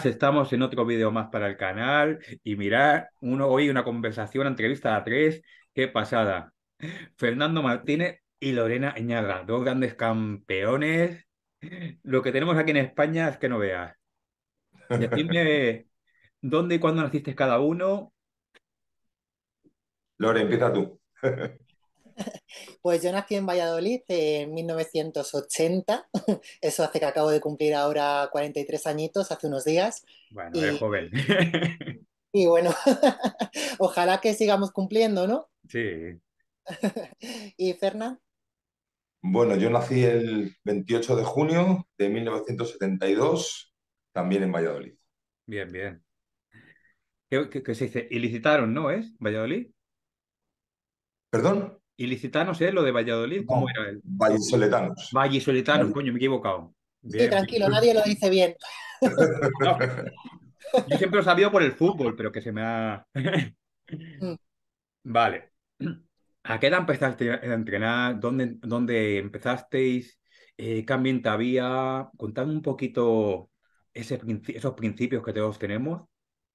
buenas, estamos en otro vídeo más para el canal y mirad, hoy una conversación, una entrevista a tres, qué pasada. Fernando Martínez y Lorena Eñaga, dos grandes campeones. Lo que tenemos aquí en España es que no veas. Decidme dónde y cuándo naciste cada uno. Lore, empieza tú. Pues yo nací en Valladolid en 1980, eso hace que acabo de cumplir ahora 43 añitos, hace unos días, Bueno, eres y, joven. y bueno, ojalá que sigamos cumpliendo, ¿no? Sí, ¿Y Fernán? Bueno, yo nací el 28 de junio de 1972, también en Valladolid. bien, bien. ¿Qué se dice? Ilicitaron, ¿no es? ¿Valladolid? ¿Perdón? Ilicitanos, ¿eh? Lo de Valladolid, ¿cómo No, era él? vallisoletanos. Vallisoletanos, Valle- coño, me he equivocado. Sí, Bien, bien. tranquilo, nadie lo dice bien. No, yo siempre lo he sabido por el fútbol, pero que se me ha... Mm. Vale. ¿A qué edad empezaste a entrenar? ¿Dónde empezasteis? ¿Qué ambiente había? Contadme un poquito esos principios que todos tenemos.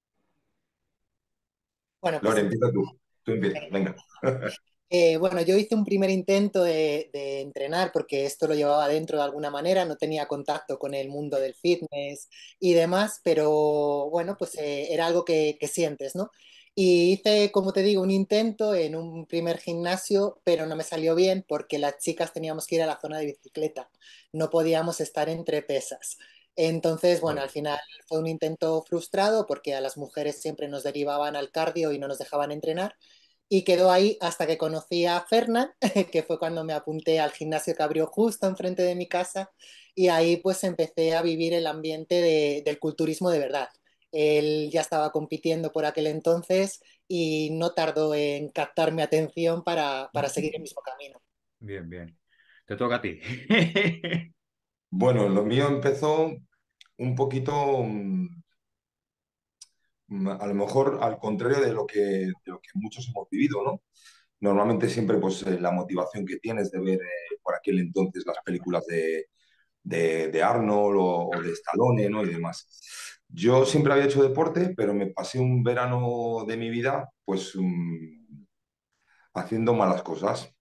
Bueno, Lore, pues empieza tú. Tú empiezas, venga. bueno, yo hice un primer intento de entrenar porque esto lo llevaba dentro de alguna manera, no tenía contacto con el mundo del fitness y demás, pero bueno, pues era algo que sientes, ¿no? Y hice, como te digo, un intento en un primer gimnasio, pero no me salió bien porque las chicas teníamos que ir a la zona de bicicleta, no podíamos estar entre pesas. Entonces, bueno, al Joder. final fue un intento frustrado porque a las mujeres siempre nos derivaban al cardio y no nos dejaban entrenar. Y quedó ahí hasta que conocí a Fernán, que fue cuando me apunté al gimnasio que abrió justo enfrente de mi casa, y ahí pues empecé a vivir el ambiente del culturismo de verdad. Él ya estaba compitiendo por aquel entonces y no tardó en captar mi atención para seguir el mismo camino. Bien, bien. Te toca a ti. Bueno, lo mío empezó un poquito, a lo mejor al contrario de lo que muchos hemos vivido, ¿no? Normalmente siempre pues la motivación que tienes de ver por aquel entonces las películas de Arnold o de Stallone, ¿no? Y demás. Yo siempre había hecho deporte, pero me pasé un verano de mi vida pues haciendo malas cosas.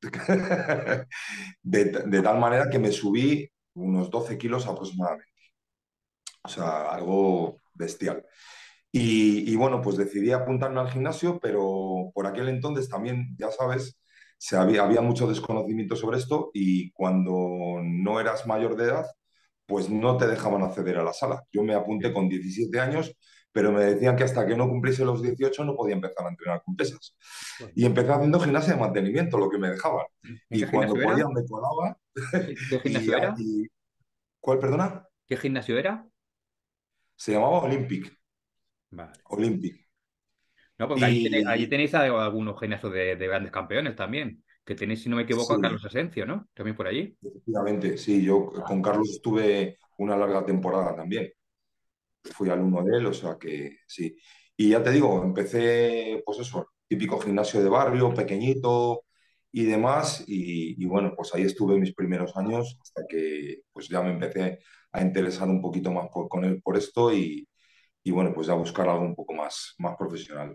De tal manera que me subí unos 12 kilos aproximadamente. O sea, algo bestial. Y bueno, pues decidí apuntarme al gimnasio, pero por aquel entonces también, ya sabes, había mucho desconocimiento sobre esto y cuando no eras mayor de edad, pues no te dejaban acceder a la sala. Yo me apunté Bien. con 17 años, pero me decían que hasta que no cumpliese los 18 no podía empezar a entrenar con pesas. Bueno. Y empecé haciendo gimnasia de mantenimiento, lo que me dejaban. ¿En qué Y cuando gimnasio podía era? me colaba. ¿Qué Y, gimnasio era? y- ¿Cuál, perdona? ¿Qué gimnasio era? Se llamaba Olympic. Vale. Olympic. No, porque allí Y tenéis algunos geniazos de grandes campeones también. Que tenéis, si no me equivoco, a sí, Carlos Asencio, ¿no? También por allí. efectivamente, sí, yo con Carlos estuve una larga temporada también. Fui alumno de él, o sea que sí. Y ya te digo, empecé, pues eso, típico gimnasio de barrio, pequeñito y demás. Y bueno, pues ahí estuve mis primeros años hasta que pues ya me empecé a interesar un poquito más con él por esto y bueno, pues ya buscar algo un poco más profesional.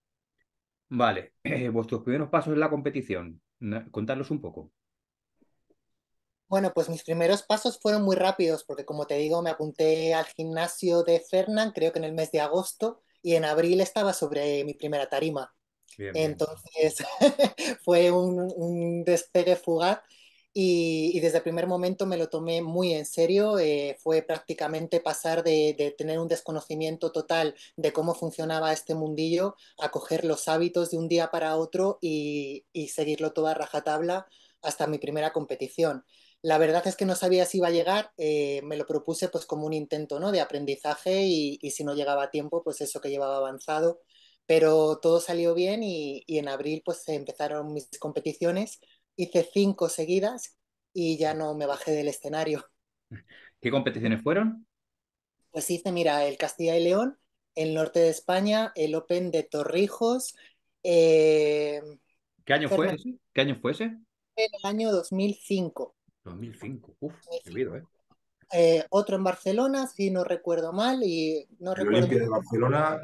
Vale. Vuestros primeros pasos en la competición. Contadlos un poco. Bueno, pues mis primeros pasos fueron muy rápidos porque como te digo, me apunté al gimnasio de Fernán, creo que en el mes de agosto, y en abril estaba sobre mi primera tarima. Bien, bien. Entonces fue un despegue fugaz y desde el primer momento me lo tomé muy en serio. Fue prácticamente pasar de tener un desconocimiento total de cómo funcionaba este mundillo a coger los hábitos de un día para otro y seguirlo toda a rajatabla hasta mi primera competición. La verdad es que no sabía si iba a llegar, me lo propuse pues como un intento, ¿no? de aprendizaje y si no llegaba a tiempo, pues eso que llevaba avanzado, pero todo salió bien y en abril pues empezaron mis competiciones, hice 5 seguidas y ya no me bajé del escenario. ¿Qué competiciones fueron? Pues hice, mira, el Castilla y León, el norte de España, el Open de Torrijos, eh, ¿Qué año fue Fernando, ese? ¿Qué año fue ese? en el año 2005. 2005. Uf, he vivido, ¿eh? otro en Barcelona, si no recuerdo mal, y no El recuerdo. Olimpia de Barcelona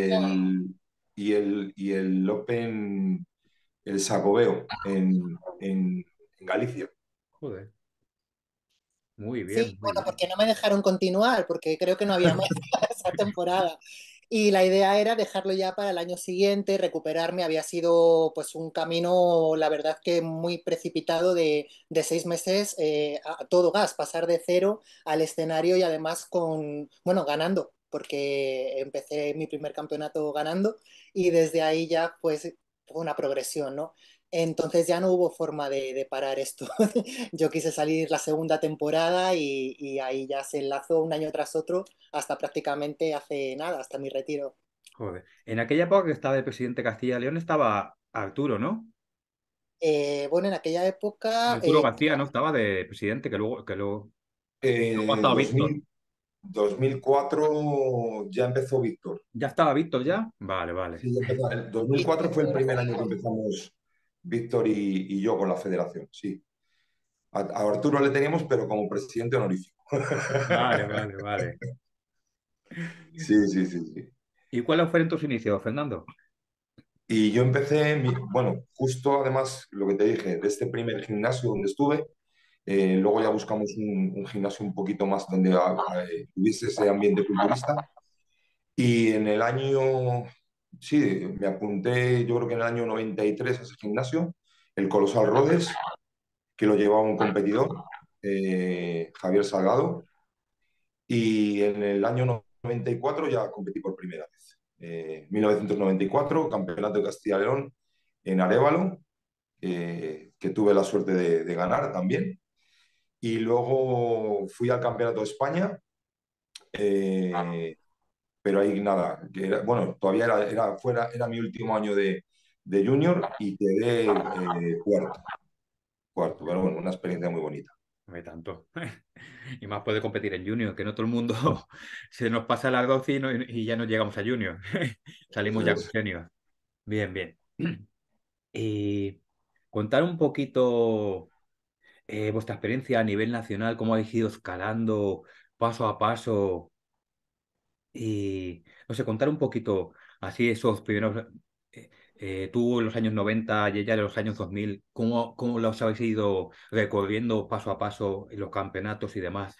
y el Open, el Xacobeo en Galicia. Joder, muy Sí, bien, muy bueno, bien. porque no me dejaron continuar, porque creo que no había más esa temporada. Y la idea era dejarlo ya para el año siguiente, recuperarme. Había sido pues un camino, la verdad que muy precipitado de 6 meses a todo gas, pasar de cero al escenario y además con, bueno, ganando, porque empecé mi primer campeonato ganando y desde ahí ya pues fue una progresión, ¿no? Entonces ya no hubo forma de parar esto. Yo quise salir la segunda temporada y ahí ya se enlazó un año tras otro hasta prácticamente hace nada, hasta mi retiro. Joder. En aquella época que estaba de presidente de Castilla y León estaba Arturo, ¿no? Bueno, en aquella época, Arturo García no estaba de presidente, luego ha estado Víctor. 2000, 2004 ya empezó Víctor. ¿Ya estaba Víctor ya? Vale, vale. Sí, ya empezó. El 2004 fue el primer año que empezamos Víctor y yo con la federación, sí. A Arturo le teníamos, pero como presidente honorífico. Vale, vale, vale. Sí, sí, sí, sí. ¿Y cuáles fueron tus inicios, Fernando? Y yo empecé, bueno, justo además lo que te dije, de este primer gimnasio donde estuve, luego ya buscamos un gimnasio un poquito más donde hubiese ese ambiente culturista. Y en el año, sí, me apunté, yo creo que en el año 93 a ese gimnasio, el Colosal Rodes, que lo llevaba un competidor, Javier Salgado, y en el año 94 ya competí por primera vez. 1994, Campeonato de Castilla y León en Arévalo, que tuve la suerte de ganar también. Y luego fui al Campeonato de España, eh, pero ahí nada, bueno, todavía era mi último año de junior y quedé cuarto, pero bueno, una experiencia muy bonita. No hay tanto. Y más puede competir en Junior, que no todo el mundo se nos pasa el arroz y ya no llegamos a Junior. Salimos Eso ya con es. Senior. Bien, bien. Y contar un poquito vuestra experiencia a nivel nacional, cómo habéis ido escalando paso a paso y, no sé, contar un poquito así esos primeros, tú en los años 90 y ella en los años 2000, cómo los habéis ido recorriendo paso a paso en los campeonatos y demás.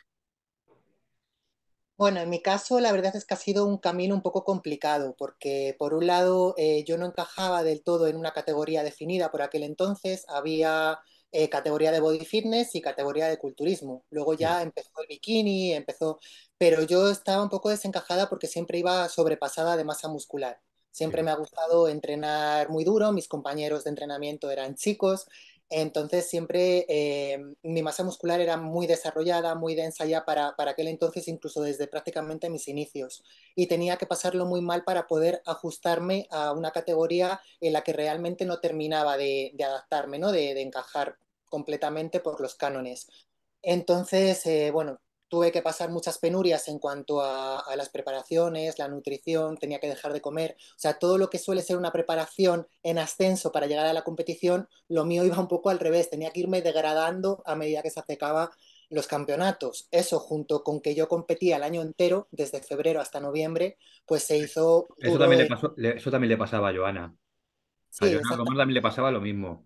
Bueno, en mi caso, la verdad es que ha sido un camino un poco complicado, porque por un lado yo no encajaba del todo en una categoría definida por aquel entonces, había categoría de body fitness y categoría de culturismo. Luego Sí, ya empezó el bikini, empezó, pero yo estaba un poco desencajada porque siempre iba sobrepasada de masa muscular. Siempre sí. me ha gustado entrenar muy duro, mis compañeros de entrenamiento eran chicos, entonces siempre mi masa muscular era muy desarrollada, muy densa ya para aquel entonces, incluso desde prácticamente mis inicios. Y tenía que pasarlo muy mal para poder ajustarme a una categoría en la que realmente no terminaba de adaptarme, ¿no? De encajar completamente por los cánones. Entonces, bueno, tuve que pasar muchas penurias en cuanto a las preparaciones, la nutrición, tenía que dejar de comer. O sea, todo lo que suele ser una preparación en ascenso para llegar a la competición, lo mío iba un poco al revés. Tenía que irme degradando a medida que se acercaba los campeonatos. Eso, junto con que yo competía el año entero, desde febrero hasta noviembre, pues se hizo Eso duro. también le pasó, eso también le pasaba a Joana. A Sí, Joana Román también le pasaba lo mismo.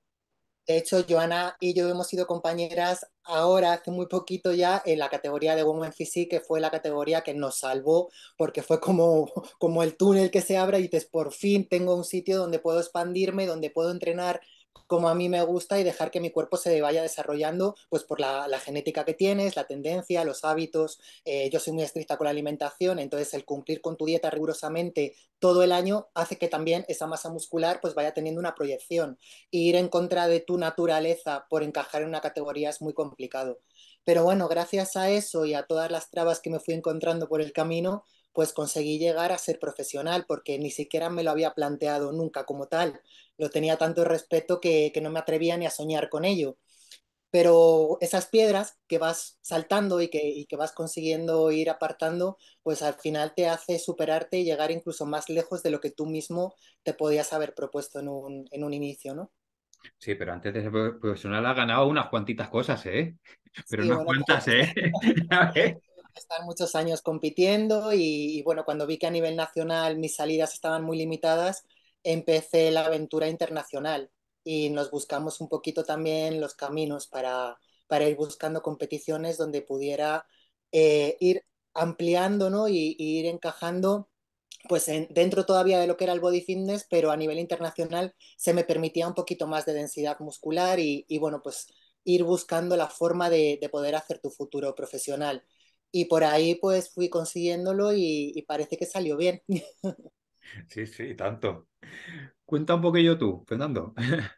de hecho, Joana y yo hemos sido compañeras ahora, hace muy poquito ya, en la categoría de Women Physique, que fue la categoría que nos salvó, porque fue como el túnel que se abre y dices, por fin tengo un sitio donde puedo expandirme, donde puedo entrenar como a mí me gusta y dejar que mi cuerpo se vaya desarrollando, pues por la genética que tienes, la tendencia, los hábitos. Yo soy muy estricta con la alimentación, entonces el cumplir con tu dieta rigurosamente todo el año hace que también esa masa muscular pues vaya teniendo una proyección ir en contra de tu naturaleza por encajar en una categoría es muy complicado. Pero bueno, gracias a eso y a todas las trabas que me fui encontrando por el camino, pues conseguí llegar a ser profesional porque ni siquiera me lo había planteado nunca como tal. Lo tenía tanto respeto que no me atrevía ni a soñar con ello. Pero esas piedras que vas saltando y que vas consiguiendo ir apartando, pues al final te hace superarte y llegar incluso más lejos de lo que tú mismo te podías haber propuesto en un inicio, ¿no? Sí, pero antes de ser profesional ha ganado unas cuantitas cosas, ¿eh? Pero Sí, unas bueno, tuve cuantas, ¿eh? A ver. que estar muchos años compitiendo y bueno, cuando vi que a nivel nacional mis salidas estaban muy limitadas, empecé la aventura internacional y nos buscamos un poquito también los caminos para ir buscando competiciones donde pudiera ir ampliando, ¿no? Y ir encajando pues dentro todavía de lo que era el body fitness, pero a nivel internacional se me permitía un poquito más de densidad muscular y bueno, pues ir buscando la forma de poder hacer tu futuro profesional. Y por ahí pues fui consiguiéndolo y parece que salió bien. Sí, sí, tanto. Cuenta un poquillo tú, Fernando.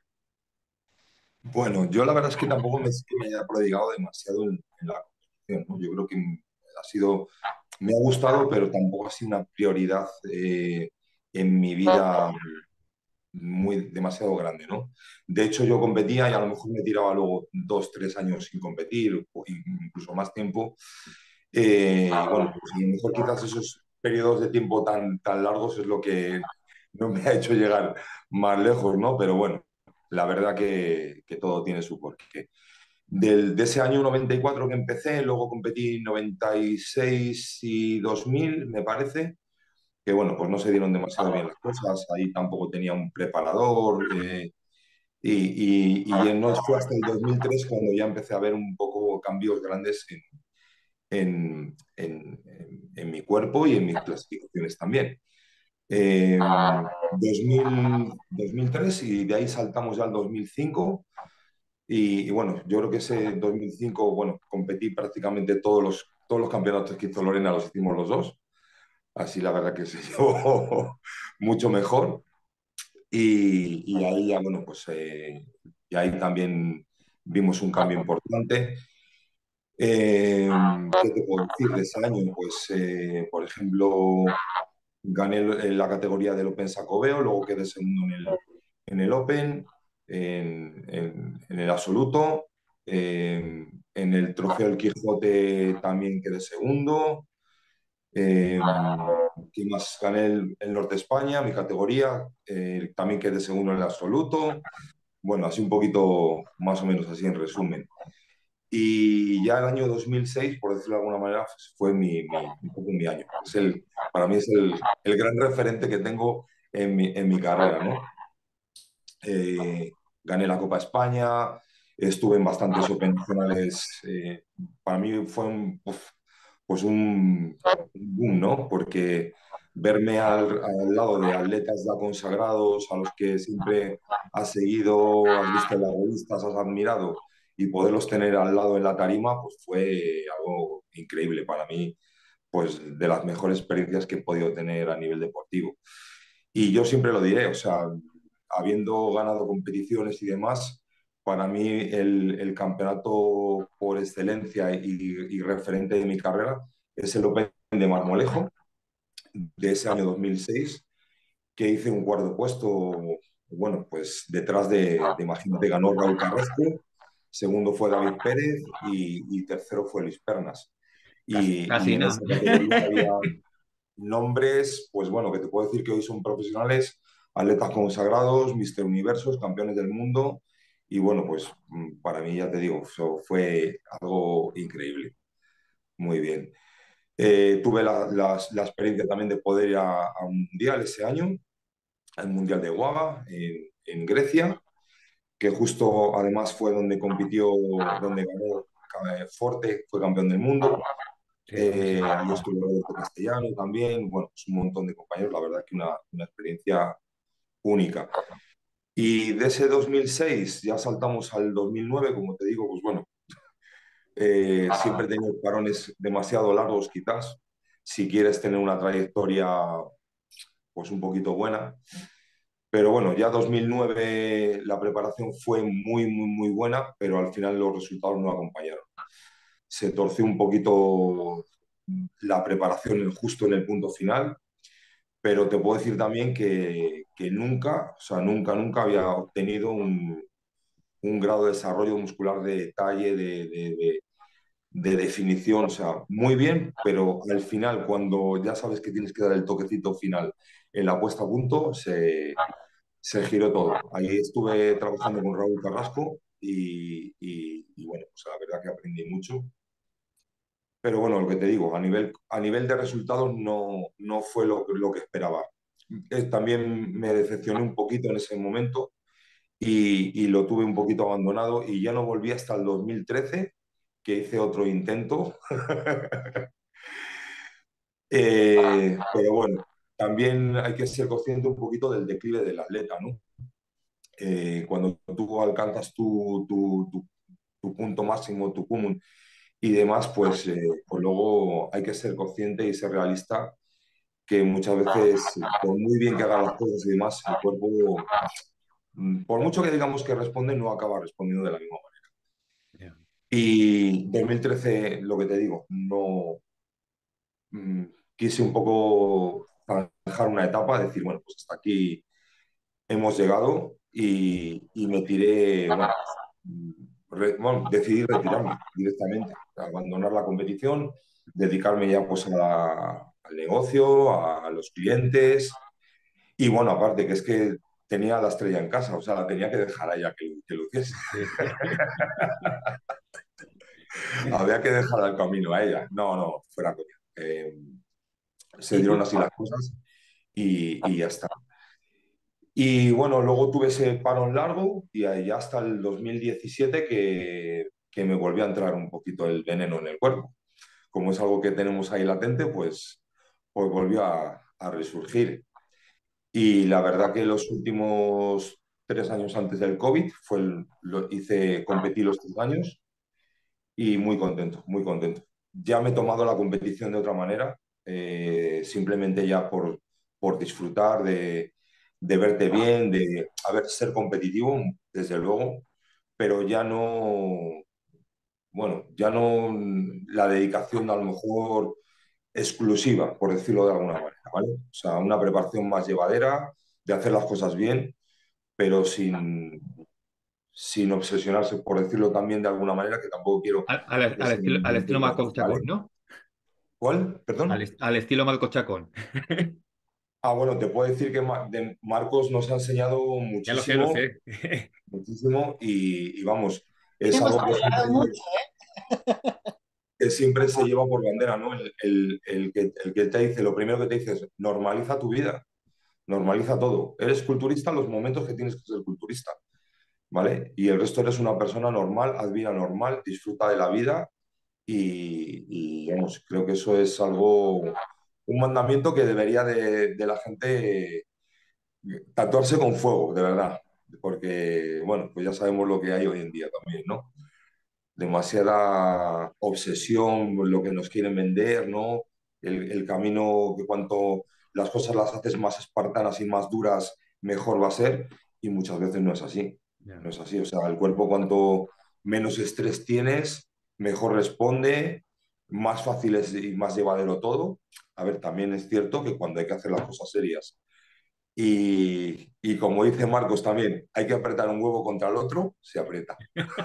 Bueno, yo la verdad es que tampoco es que me haya prodigado demasiado en la competición, ¿no? Yo creo que ha sido, me ha gustado, pero tampoco ha sido una prioridad en mi vida muy demasiado grande, ¿no? De hecho, yo competía y a lo mejor me tiraba luego 2, 3 años sin competir, o incluso más tiempo. Y bueno, pues a lo mejor quizás esos periodos de tiempo tan largos es lo que no me ha hecho llegar más lejos, ¿no? Pero bueno, la verdad que todo tiene su porqué. De ese año 94 que empecé, luego competí 96 y 2000, me parece, que bueno, pues no se dieron demasiado bien las cosas, ahí tampoco tenía un preparador, y no fue hasta el 2003 cuando ya empecé a ver un poco cambios grandes en mi cuerpo y en mis clasificaciones también. 2003 y de ahí saltamos ya al 2005 y bueno, yo creo que ese 2005, bueno, competí prácticamente todos los campeonatos que hizo Lorena los hicimos los dos, así la verdad que se llevó mucho mejor y ahí ya, bueno, pues y ahí también vimos un cambio importante. ¿Qué te puedo decir de ese año? Pues, por ejemplo, gané la categoría del Open Sacobeo, luego quedé segundo en el Open, en el absoluto, en el Trofeo El Quijote también quedé segundo. Eh, ¿Qué más? Gané el Norte de España, mi categoría, también quedé segundo en el absoluto. Bueno, así un poquito más o menos así en resumen. Y ya el año 2006, por decirlo de alguna manera, pues, fue un poco mi año. Para mí es el gran referente que tengo en mi carrera, ¿no? Gané la Copa España, estuve en bastantes Open nacionales. Para mí fue pues un boom, ¿no? Porque verme al lado de atletas ya consagrados, a los que siempre has seguido, has visto en las revistas, has admirado, y poderlos tener al lado en la tarima, pues fue algo increíble para mí, pues de las mejores experiencias que he podido tener a nivel deportivo. Y yo siempre lo diré, o sea, habiendo ganado competiciones y demás, para mí el campeonato por excelencia y referente de mi carrera es el Open de Marmolejo de ese año 2006, que hice un cuarto puesto, bueno, pues detrás imagínate, ganó Raúl Carrasco, segundo fue David Pérez y tercero fue Luis Pernas. Casi, Y casi en nada. esa categoría había nombres, pues bueno, que te puedo decir que hoy son profesionales, atletas consagrados, Mister Universos, campeones del mundo. Y bueno, pues para mí, ya te digo, eso fue algo increíble. Muy bien. Tuve la experiencia también de poder ir a un mundial ese año, al Mundial de Guava, en Grecia, que justo además fue donde compitió, donde ganó Forte, fue campeón del mundo. Sí, buenísimo. Ahí estuvo Roberto Castellano también, bueno, pues un montón de compañeros, la verdad que una experiencia única. Y de ese 2006 ya saltamos al 2009, como te digo, pues bueno, siempre he tenido parones demasiado largos quizás, si quieres tener una trayectoria pues un poquito buena. Pero bueno, ya 2009 la preparación fue muy, muy, muy buena, pero al final los resultados no acompañaron. Se torció un poquito la preparación justo en el punto final, pero te puedo decir también que nunca, o sea, nunca, nunca había obtenido un grado de desarrollo muscular de detalle, de definición, o sea, muy bien, pero al final, cuando ya sabes que tienes que dar el toquecito final en la puesta a punto, se giró todo. Ahí estuve trabajando con Raúl Carrasco y bueno, pues la verdad que aprendí mucho. Pero bueno, lo que te digo, a nivel de resultados no fue lo que esperaba. También me decepcioné un poquito en ese momento y lo tuve un poquito abandonado y ya no volví hasta el 2013, que hice otro intento. Pero bueno, también hay que ser consciente un poquito del declive del atleta, ¿no? Cuando tú alcanzas tu punto máximo, tu cumún y demás, pues luego hay que ser consciente y ser realista que muchas veces, por muy bien que hagan las cosas y demás, el cuerpo, por mucho que digamos que responde, no acaba respondiendo de la misma manera. Ya. Y 2013, lo que te digo, no mm, quise un poco dejar una etapa, decir, bueno, pues hasta aquí hemos llegado y me tiré, bueno, bueno, decidí retirarme directamente, abandonar la competición, dedicarme ya pues al negocio, a los clientes y bueno, aparte que es que tenía la estrella en casa, o sea, la tenía que dejar a ella que lo hiciese. Había que dejar el camino a ella. No, no, fuera coña. Se Y dieron tú, así las cosas y ya está. Y bueno, luego tuve ese parón largo y ahí ya hasta el 2017 que me volvió a entrar un poquito el veneno en el cuerpo. Como es algo que tenemos ahí latente, pues volvió a resurgir. Y la verdad que los últimos 3 años antes del COVID competí los 3 años y muy contento, muy contento. Ya me he tomado la competición de otra manera, simplemente ya por disfrutar de verte bien, de a ver, ser competitivo, desde luego, pero ya no, bueno, ya no la dedicación a lo mejor exclusiva, por decirlo de alguna manera, ¿vale? O sea, una preparación más llevadera, de hacer las cosas bien, pero sin obsesionarse, por decirlo también de alguna manera, que tampoco quiero que se me al estilo Marco interprete, Chacón, ¿vale? ¿no? ¿Cuál? ¿Perdón? Al estilo Marco Chacón. Ah, bueno, te puedo decir que de Marcos nos ha enseñado Ya lo muchísimo, sé. muchísimo, y vamos, es Hemos algo hablado mucho. que siempre se lleva por bandera, ¿no? El que te dice, lo primero que te dice es, normaliza tu vida, normaliza todo. Eres culturista en los momentos que tienes que ser culturista, ¿vale? Y el resto eres una persona normal, haz vida normal, disfruta de la vida vamos, creo que eso es algo, un mandamiento que debería de la gente tatuarse con fuego, de verdad, porque, bueno, pues ya sabemos lo que hay hoy en día también, ¿no? Demasiada obsesión, lo que nos quieren vender, ¿no? El camino que cuanto las cosas las haces más espartanas y más duras, mejor va a ser, y muchas veces no es así. Ya. No es así. O sea, el cuerpo cuanto menos estrés tienes, mejor responde, más fácil es y más llevadero todo. A ver, también es cierto que cuando hay que hacer las cosas serias y como dice Marcos también, hay que apretar un huevo contra el otro, se aprieta.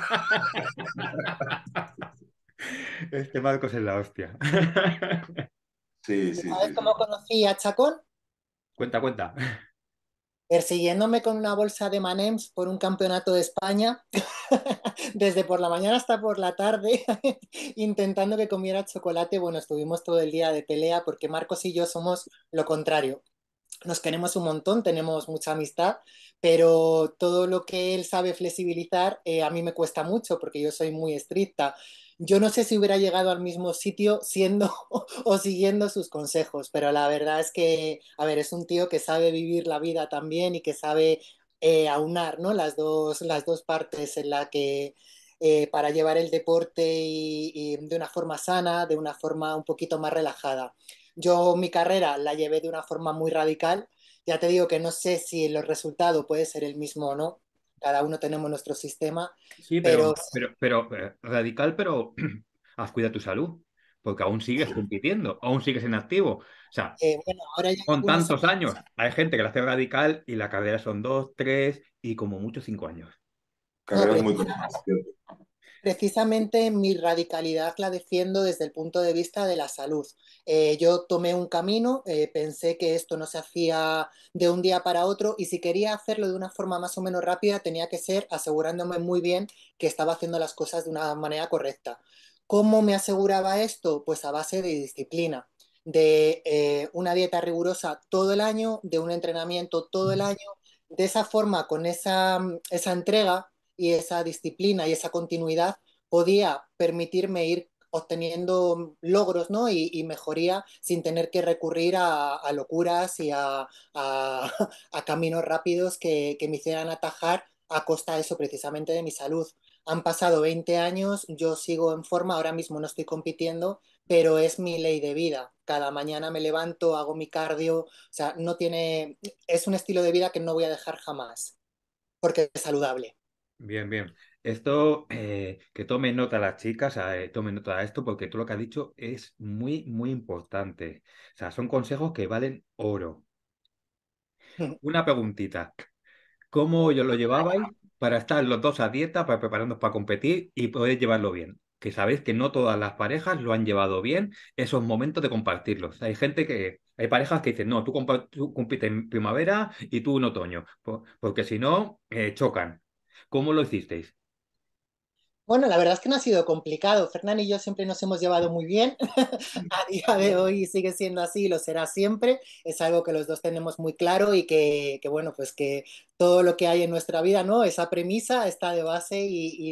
Este Marcos es la hostia. Sí, sí, ¿Sabes sí, sí. cómo conocí a Chacón? Cuenta, cuenta. Persiguiéndome con una bolsa de Manems por un campeonato de España, desde por la mañana hasta por la tarde, intentando que comiera chocolate. Bueno, estuvimos todo el día de pelea porque Marcos y yo somos lo contrario. Nos queremos un montón, tenemos mucha amistad, pero todo lo que él sabe flexibilizar a mí me cuesta mucho porque yo soy muy estricta. Yo no sé si hubiera llegado al mismo sitio siendo o siguiendo sus consejos, pero la verdad es que, a ver, es un tío que sabe vivir la vida también y que sabe aunar, ¿no? Las dos partes en la que para llevar el deporte y de una forma sana, de una forma un poquito más relajada. Yo mi carrera la llevé de una forma muy radical. Ya te digo que no sé si el resultado puede ser el mismo o no. Cada uno tenemos nuestro sistema, Sí, pero radical, pero haz cuida tu salud, porque aún sigues compitiendo, aún sigues en activo. O sea, bueno, ahora ya con algunos tantos años. años, hay gente que la hace radical y la carrera son 2, 3 y como mucho 5 años. No, Carreras muy cortas, ¿cierto? Precisamente mi radicalidad la defiendo desde el punto de vista de la salud. Yo tomé un camino, pensé que esto no se hacía de un día para otro y si quería hacerlo de una forma más o menos rápida tenía que ser asegurándome muy bien que estaba haciendo las cosas de una manera correcta. ¿Cómo me aseguraba esto? Pues a base de disciplina, de una dieta rigurosa todo el año, de un entrenamiento todo el año. De esa forma, con esa entrega y esa disciplina y esa continuidad podía permitirme ir obteniendo logros, ¿no? Y mejoría sin tener que recurrir a locuras y a caminos rápidos que me hicieran atajar a costa de eso precisamente de mi salud. Han pasado 20 años, yo sigo en forma, ahora mismo no estoy compitiendo, pero es mi ley de vida. Cada mañana me levanto, hago mi cardio, o sea, no tiene, es un estilo de vida que no voy a dejar jamás, porque es saludable. Bien, bien. Esto, que tomen nota las chicas, tomen nota de esto, porque tú lo que has dicho es muy, muy importante. O sea, son consejos que valen oro. Una preguntita. ¿Cómo yo lo llevabais para estar los dos a dieta, para prepararnos para competir y poder llevarlo bien? Que sabéis que no todas las parejas lo han llevado bien, esos momentos de compartirlos. Hay parejas que dicen, no, tú compites en primavera y tú en otoño, porque si no, chocan. ¿Cómo lo hicisteis? Bueno, la verdad es que no ha sido complicado. Fernán y yo siempre nos hemos llevado muy bien. A día de hoy sigue siendo así, lo será siempre. Es algo que los dos tenemos muy claro y bueno, pues que todo lo que hay en nuestra vida, ¿no? Esa premisa está de base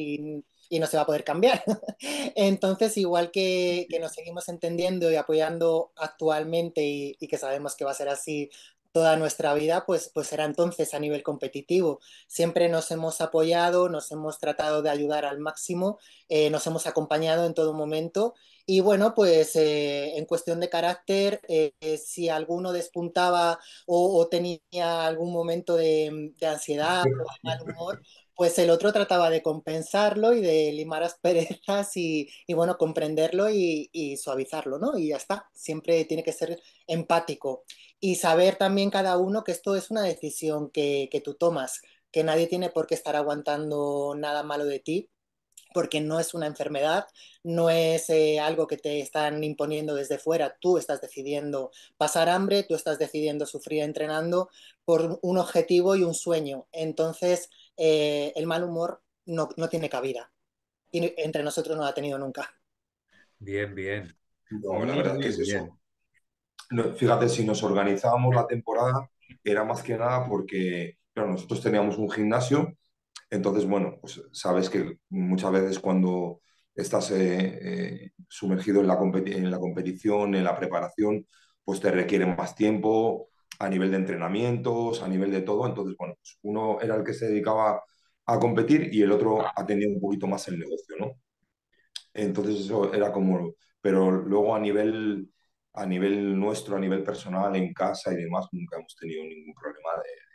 y no se va a poder cambiar. Entonces, igual que nos seguimos entendiendo y apoyando actualmente y que sabemos que va a ser así toda nuestra vida, pues será entonces a nivel competitivo. Siempre nos hemos apoyado, nos hemos tratado de ayudar al máximo, nos hemos acompañado en todo momento y bueno, pues en cuestión de carácter, si alguno despuntaba o tenía algún momento de ansiedad o de mal humor, pues el otro trataba de compensarlo y de limar asperezas y bueno, comprenderlo y suavizarlo, ¿no? Y ya está, siempre tiene que ser empático y saber también cada uno que esto es una decisión que tú tomas, que nadie tiene por qué estar aguantando nada malo de ti, porque no es una enfermedad, no es algo que te están imponiendo desde fuera, tú estás decidiendo pasar hambre, tú estás decidiendo sufrir entrenando por un objetivo y un sueño. Entonces, el mal humor no tiene cabida y entre nosotros no lo ha tenido nunca. Bien, bien. No, la Muy, verdad que muy es eso. bien. Fíjate, si nos organizábamos la temporada, era más que nada porque, claro, nosotros teníamos un gimnasio. Entonces, bueno, pues sabes que muchas veces cuando estás sumergido en en la competición, en la preparación, pues te requieren más tiempo a nivel de entrenamientos, a nivel de todo. Entonces, bueno, pues uno era el que se dedicaba a competir y el otro atendía un poquito más el negocio, ¿no? Entonces eso era como, pero luego a nivel nuestro, a nivel personal, en casa y demás, nunca hemos tenido ningún problema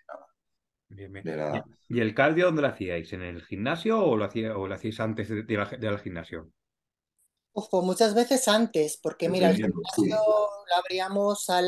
Bien, bien. de nada. ¿Y el cardio dónde lo hacíais? ¿En el gimnasio o lo hacíais antes del gimnasio? Uf, pues muchas veces antes, porque mira, el Dependiendo, gimnasio sí. lo abríamos a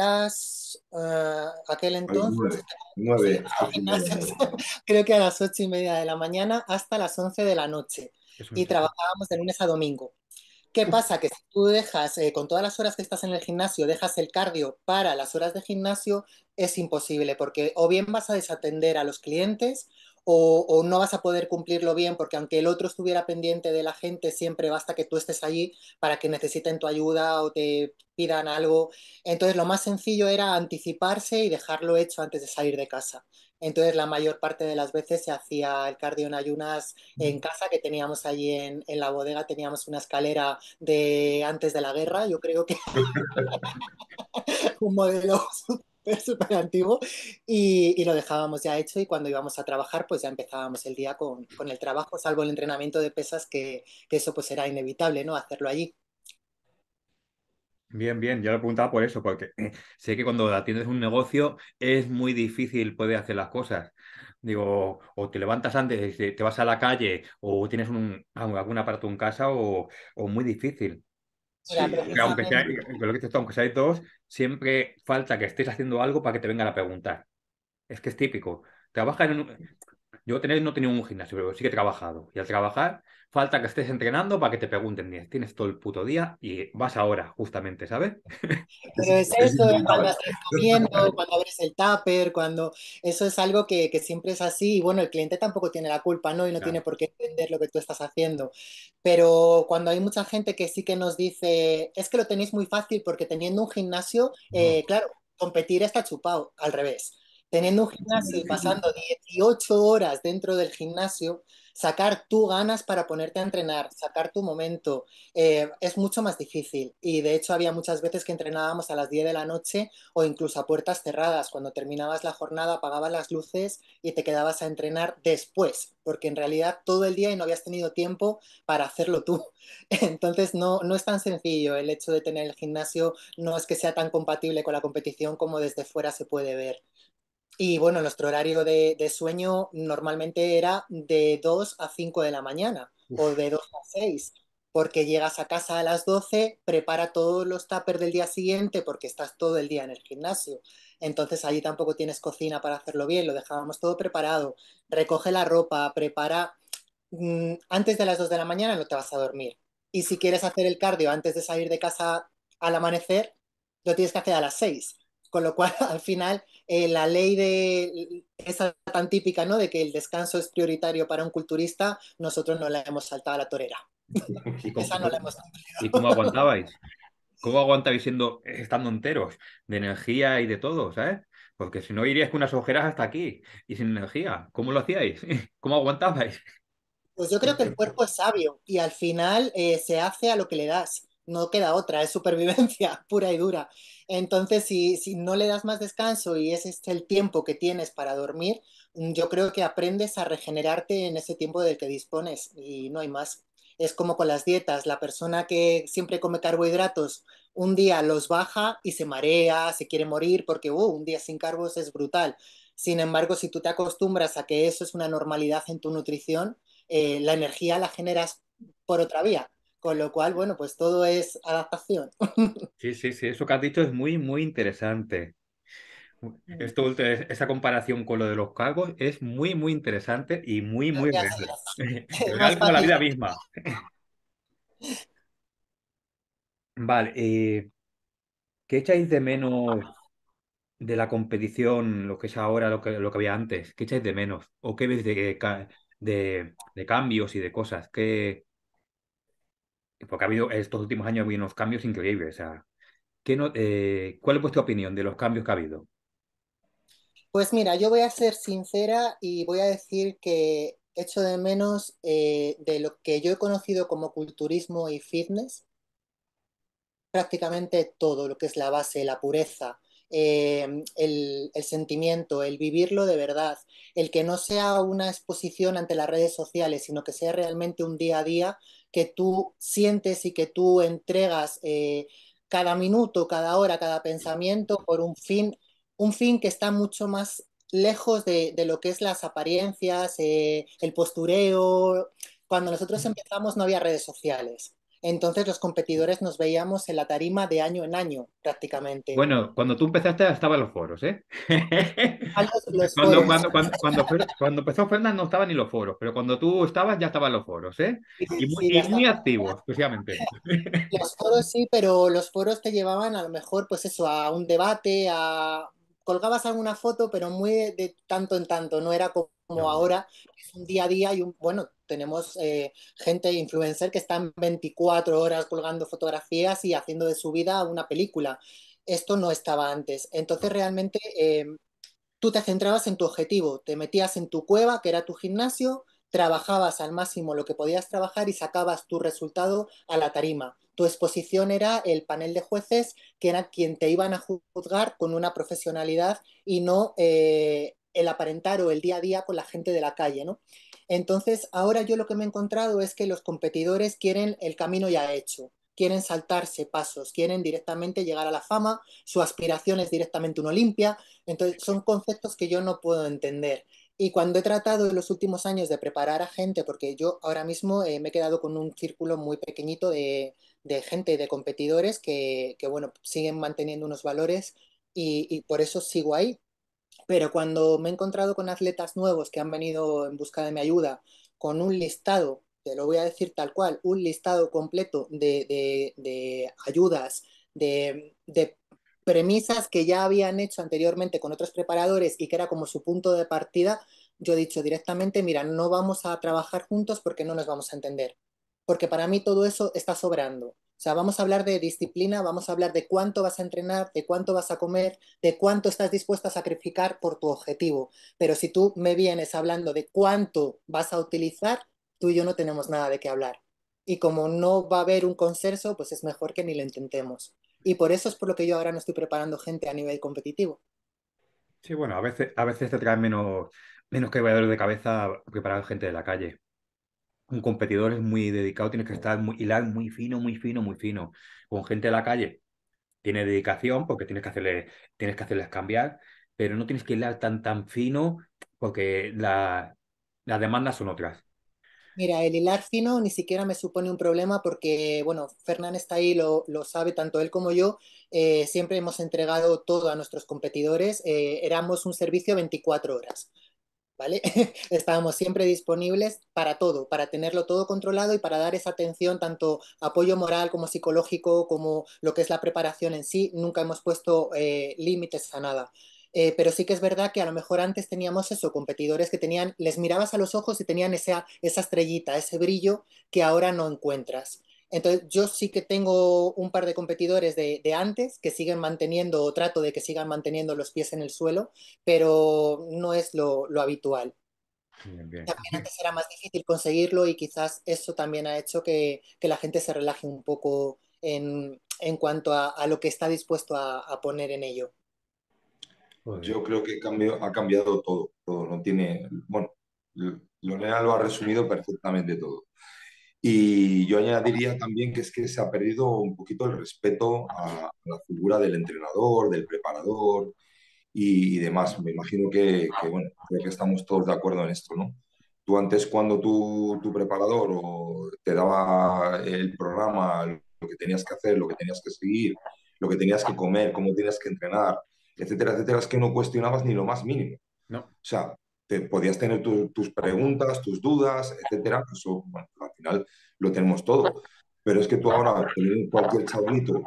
aquel A las entonces, sí, 9, el 8:30, gimnasio, 9. creo que a las 8:30 de la mañana hasta las 11 de la noche Es un y exagero. trabajábamos de lunes a domingo. ¿Qué pasa? Que si tú dejas, con todas las horas que estás en el gimnasio, dejas el cardio para las horas de gimnasio, es imposible, porque o bien vas a desatender a los clientes o no vas a poder cumplirlo bien, porque aunque el otro estuviera pendiente de la gente, siempre basta que tú estés allí para que necesiten tu ayuda o te pidan algo. Entonces, lo más sencillo era anticiparse y dejarlo hecho antes de salir de casa. Entonces, la mayor parte de las veces se hacía el cardio en ayunas en casa, que teníamos allí en la bodega, teníamos una escalera de antes de la guerra, yo creo que un modelo súper antiguo, y lo dejábamos ya hecho y cuando íbamos a trabajar, pues ya empezábamos el día con el trabajo, salvo el entrenamiento de pesas, que eso pues era inevitable, ¿no? Hacerlo allí. Bien, bien, yo lo preguntaba por eso, porque sé que cuando atiendes un negocio es muy difícil poder hacer las cosas. Digo, o te levantas antes, te vas a la calle, o tienes algún aparato en casa, o muy difícil. Mira, Sí, Pero aunque sea, precisamente, con lo que dices tú, aunque seáis dos, siempre falta que estés haciendo algo para que te vengan a preguntar. Es que es típico. Trabaja en un, Yo tener, no he tenido un gimnasio, pero sí que he trabajado. Y al trabajar, falta que estés entrenando para que te pregunten, tienes todo el puto día y vas ahora, justamente, ¿sabes? Pero es Es eso, cuando inevitable. estás comiendo, cuando abres el tupper, cuando eso es algo que siempre es así. Y bueno, el cliente tampoco tiene la culpa, ¿no? Y no tiene Claro. por qué entender lo que tú estás haciendo. Pero cuando hay mucha gente que sí que nos dice, es que lo tenéis muy fácil porque teniendo un gimnasio, No. claro, competir está chupado, al revés. Teniendo un gimnasio y pasando 18 horas dentro del gimnasio, sacar tú ganas para ponerte a entrenar, sacar tu momento es mucho más difícil. Y de hecho había muchas veces que entrenábamos a las 10 de la noche o incluso a puertas cerradas. Cuando terminabas la jornada, apagabas las luces y te quedabas a entrenar después, porque en realidad todo el día y no habías tenido tiempo para hacerlo tú. Entonces no es tan sencillo el hecho de tener el gimnasio, no es que sea tan compatible con la competición como desde fuera se puede ver. Y bueno, nuestro horario de sueño normalmente era de 2 a 5 de la mañana o Uf. de 2 a 6 porque llegas a casa a las 12, prepara todos los tuppers del día siguiente porque estás todo el día en el gimnasio. Entonces allí tampoco tienes cocina para hacerlo bien, lo dejábamos todo preparado. Recoge la ropa, prepara. Antes de las 2 de la mañana no te vas a dormir. Y si quieres hacer el cardio antes de salir de casa al amanecer, lo tienes que hacer a las 6. Con lo cual, al final, la ley de esa tan típica, ¿no? De que el descanso es prioritario para un culturista, nosotros no la hemos saltado a la torera. ¿Y cómo, Esa no la hemos y cómo cumplido. aguantabais? ¿Cómo aguantabais estando enteros de energía y de todo, ¿sabes? Porque si no iríais con unas ojeras hasta aquí y sin energía. ¿Cómo lo hacíais? ¿Cómo aguantabais? Pues yo creo que el cuerpo es sabio y al final se hace a lo que le das. No queda otra, es supervivencia pura y dura. Entonces, si no le das más descanso y ese es el tiempo que tienes para dormir, yo creo que aprendes a regenerarte en ese tiempo del que dispones y no hay más. Es como con las dietas, la persona que siempre come carbohidratos, un día los baja y se marea, se quiere morir porque un día sin carbos es brutal. Sin embargo, si tú te acostumbras a que eso es una normalidad en tu nutrición, la energía la generas por otra vía. Con lo cual, bueno, pues todo es adaptación. Sí, sí, sí, eso que has dicho es muy, muy interesante. Esa comparación con lo de los cargos es muy, muy interesante y muy, muy real. Gracias. Es más Real como la fácil. vida misma. Vale, ¿qué echáis de menos de la competición, lo que es ahora, lo que había antes? ¿Qué echáis de menos? ¿O qué veis de cambios y de cosas? Porque ha habido, estos últimos años ha habido unos cambios increíbles. O sea, ¿cuál es vuestra opinión de los cambios que ha habido? Pues mira, yo voy a ser sincera y voy a decir que echo de menos de lo que yo he conocido como culturismo y fitness, prácticamente todo lo que es la base, la pureza, el sentimiento, el vivirlo de verdad, el que no sea una exposición ante las redes sociales, sino que sea realmente un día a día que tú sientes y que tú entregas cada minuto, cada hora, cada pensamiento por un fin que está mucho más lejos de lo que es las apariencias, el postureo. Cuando nosotros empezamos no había redes sociales. Entonces los competidores nos veíamos en la tarima de año en año, prácticamente. Bueno, cuando tú empezaste estaban los foros, ¿eh? A los Cuando, foros. cuando, cuando, cuando, cuando empezó Fernan no estaban ni los foros, pero cuando tú estabas ya estaban los foros, ¿eh? Sí, Y sí, muy, sí, y ya muy está. activos, especialmente. Los foros sí, pero los foros te llevaban a lo mejor, pues eso, a un debate, a colgabas alguna foto, pero muy de tanto en tanto, no era como No, no. ahora, es un día a día y bueno, tenemos gente influencer que están 24 horas colgando fotografías y haciendo de su vida una película. Esto no estaba antes. Entonces No. realmente tú te centrabas en tu objetivo, te metías en tu cueva, que era tu gimnasio, trabajabas al máximo lo que podías trabajar y sacabas tu resultado a la tarima. Tu exposición era el panel de jueces, que era quien te iban a juzgar con una profesionalidad y no el aparentar o el día a día con la gente de la calle, ¿no? Entonces, ahora yo lo que me he encontrado es que los competidores quieren el camino ya hecho, quieren saltarse pasos, quieren directamente llegar a la fama, su aspiración es directamente una Olimpia, entonces, son conceptos que yo no puedo entender. Y cuando he tratado en los últimos años de preparar a gente, porque yo ahora mismo me he quedado con un círculo muy pequeñito de gente, de competidores que, bueno, siguen manteniendo unos valores y por eso sigo ahí. Pero cuando me he encontrado con atletas nuevos que han venido en busca de mi ayuda, con un listado, te lo voy a decir tal cual, un listado completo de ayudas, de premisas que ya habían hecho anteriormente con otros preparadores y que era como su punto de partida, yo he dicho directamente, mira, no vamos a trabajar juntos porque no nos vamos a entender. Porque para mí todo eso está sobrando. O sea, vamos a hablar de disciplina, vamos a hablar de cuánto vas a entrenar, de cuánto vas a comer, de cuánto estás dispuesto a sacrificar por tu objetivo. Pero si tú me vienes hablando de cuánto vas a utilizar, tú y yo no tenemos nada de qué hablar. Y como no va a haber un consenso, pues es mejor que ni lo intentemos. Y por eso es por lo que yo ahora no estoy preparando gente a nivel competitivo. Sí, bueno, a veces te traen menos quebradores de cabeza preparar gente de la calle. Un competidor es muy dedicado, tienes que estar hilar muy fino, muy fino, muy fino. Con gente de la calle tiene dedicación porque tienes que hacerles cambiar, pero no tienes que hilar tan fino porque las demandas son otras. Mira, el hilar fino ni siquiera me supone un problema porque, bueno, Fernán está ahí, lo sabe tanto él como yo. Siempre hemos entregado todo a nuestros competidores. Éramos un servicio 24 horas. ¿Vale? Estábamos siempre disponibles para todo, para tenerlo todo controlado y para dar esa atención, tanto apoyo moral como psicológico, como lo que es la preparación en sí. Nunca hemos puesto límites a nada. Pero sí que es verdad que a lo mejor antes teníamos eso, competidores que tenían, les mirabas a los ojos y tenían esa estrellita, ese brillo que ahora no encuentras. Entonces, yo sí que tengo un par de competidores de antes que siguen manteniendo, o trato de que sigan manteniendo los pies en el suelo, pero no es lo habitual. Bien, bien. También antes era más difícil conseguirlo y quizás eso también ha hecho que la gente se relaje un poco en cuanto a lo que está dispuesto a poner en ello. Joder. Yo creo que ha cambiado todo, todo, no tiene, bueno, Lorena lo ha resumido perfectamente todo. Y yo añadiría también que es que se ha perdido un poquito el respeto a la figura del entrenador, del preparador y demás. Me imagino bueno, creo que estamos todos de acuerdo en esto, ¿no? Tú antes cuando tu preparador te daba el programa, lo que tenías que hacer, lo que tenías que seguir, lo que tenías que comer, cómo tenías que entrenar, etcétera, etcétera, es que no cuestionabas ni lo más mínimo. No, O sea, podías tener tus preguntas, tus dudas, etcétera. Eso, bueno, al final lo tenemos todo. Pero es que tú ahora, teniendo cualquier chavalito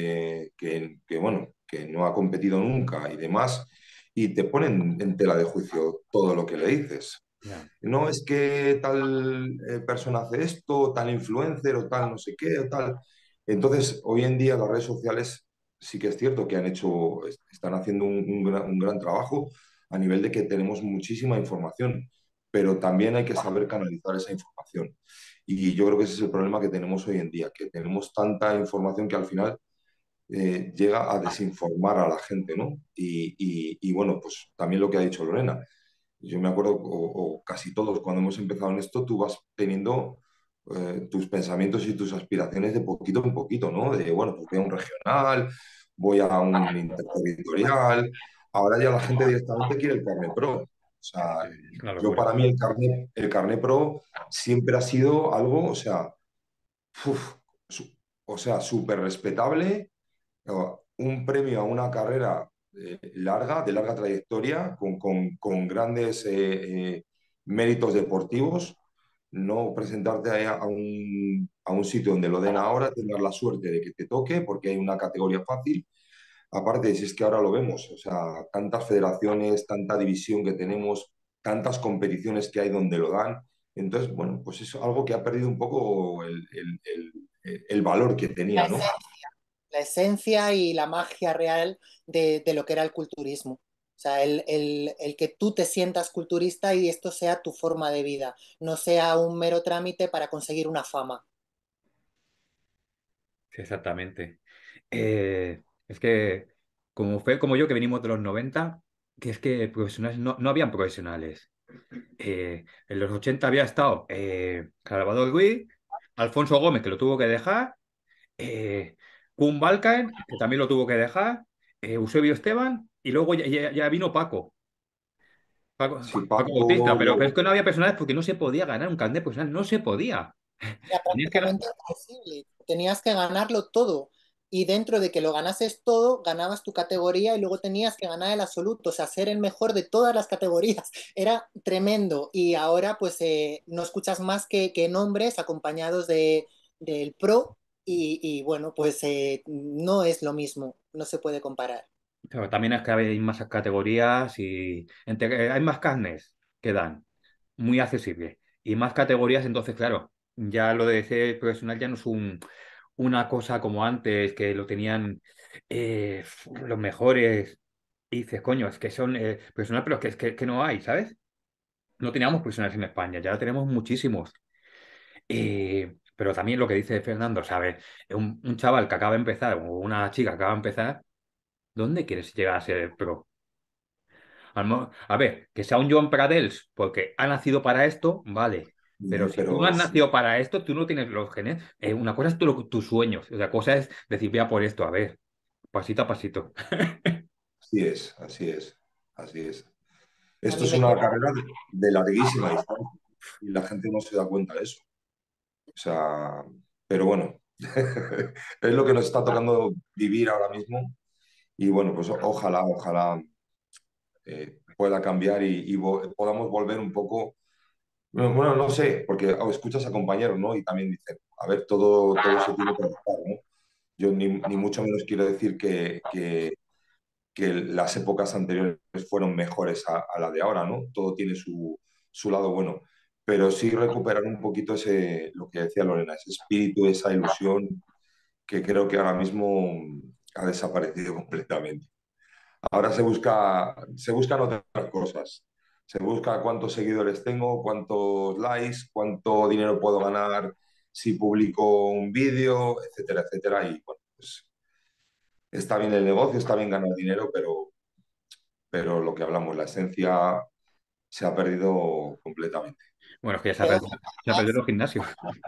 bueno, que no ha competido nunca y demás, y te ponen en tela de juicio todo lo que le dices. ya. No es que tal persona hace esto, tal influencer o tal no sé qué o tal. Entonces, hoy en día las redes sociales sí que es cierto que están haciendo un gran trabajo a nivel de que tenemos muchísima información, pero también hay que saber canalizar esa información. Y yo creo que ese es el problema que tenemos hoy en día, que tenemos tanta información que al final llega a desinformar a la gente, ¿no? Y bueno, pues también lo que ha dicho Lorena. Yo me acuerdo, o casi todos, cuando hemos empezado en esto, tú vas teniendo tus pensamientos y tus aspiraciones de poquito en poquito, ¿no? De, bueno, pues voy a un regional, voy a un interterritorial. Ahora ya la gente directamente quiere el carnet pro. O sea, Es una yo locura. para mí el carnet pro siempre ha sido algo, o sea, uf, su- o sea, súper respetable, un premio a una carrera larga, de larga trayectoria, con grandes méritos deportivos, no presentarte a un sitio donde lo den ahora, tener la suerte de que te toque, porque hay una categoría fácil. Aparte, si es que ahora lo vemos, o sea, tantas federaciones, tanta división que tenemos, tantas competiciones que hay donde lo dan. Entonces, bueno, pues es algo que ha perdido un poco el valor que La tenía, ¿no? esencia, la esencia y la magia real de lo que era el culturismo. O sea, el que tú te sientas culturista y esto sea tu forma de vida, no sea un mero trámite para conseguir una fama. Sí, exactamente. Es que, como fue como yo, que venimos de los 90 que es que profesionales no habían profesionales. En los 80 había estado Salvador Luis, Alfonso Gómez, que lo tuvo que dejar, Kun Balcaen, que también lo tuvo que dejar, Eusebio Esteban, y luego ya vino Sí, Paco Bautista, Paco, pero es que no había personales porque no se podía ganar un carnet profesional, no se podía. Era Tenías que, prácticamente imposible. Tenías que ganarlo todo. y dentro de que lo ganases todo, ganabas tu categoría y luego tenías que ganar el absoluto, o sea, ser el mejor de todas las categorías. Era tremendo y ahora pues no escuchas más que nombres acompañados del pro y bueno, pues no es lo mismo, no se puede comparar. Claro, también es que hay más categorías y hay más carnes que dan, muy accesible. Y más categorías, entonces, claro, ya lo de ser profesional ya no es una cosa como antes, que lo tenían los mejores. Y dices, coño, es que son profesionales, pero que no hay, ¿sabes? No teníamos profesionales en España, ya tenemos muchísimos. Pero también lo que dice Fernando, ¿sabes? Un chaval que acaba de empezar o una chica que acaba de empezar, ¿dónde quieres llegar a ser pro? A ver, que sea un Joan Pradels porque ha nacido para esto, vale. Pero si tú no Pero has nacido para esto, tú no tienes los genes. Una cosa es tus sueños, otra cosa es decir, voy a por esto, a ver, pasito a pasito. así es, así es, así es. A Esto mí es me una queda, carrera de larguísima distancia y la gente no se da cuenta de eso. O sea, pero bueno, es lo que nos está tocando vivir ahora mismo y bueno, pues ojalá, ojalá pueda cambiar y podamos volver un poco. Bueno, no sé, porque escuchas a compañeros, ¿no? Y también dicen, a ver, todo se tiene que adaptar, ¿no? Yo ni mucho menos quiero decir que las épocas anteriores fueron mejores a la de ahora, ¿no? Todo tiene su lado bueno, pero sí recuperar un poquito lo que decía Lorena, ese espíritu, esa ilusión que creo que ahora mismo ha desaparecido completamente. Ahora se buscan otras cosas. Se busca cuántos seguidores tengo, cuántos likes, cuánto dinero puedo ganar si publico un vídeo, etcétera, etcétera. Y bueno, pues está bien el negocio, está bien ganar dinero, pero lo que hablamos, la esencia se ha perdido completamente. Bueno, es que ya pero se ha perdido los gimnasios.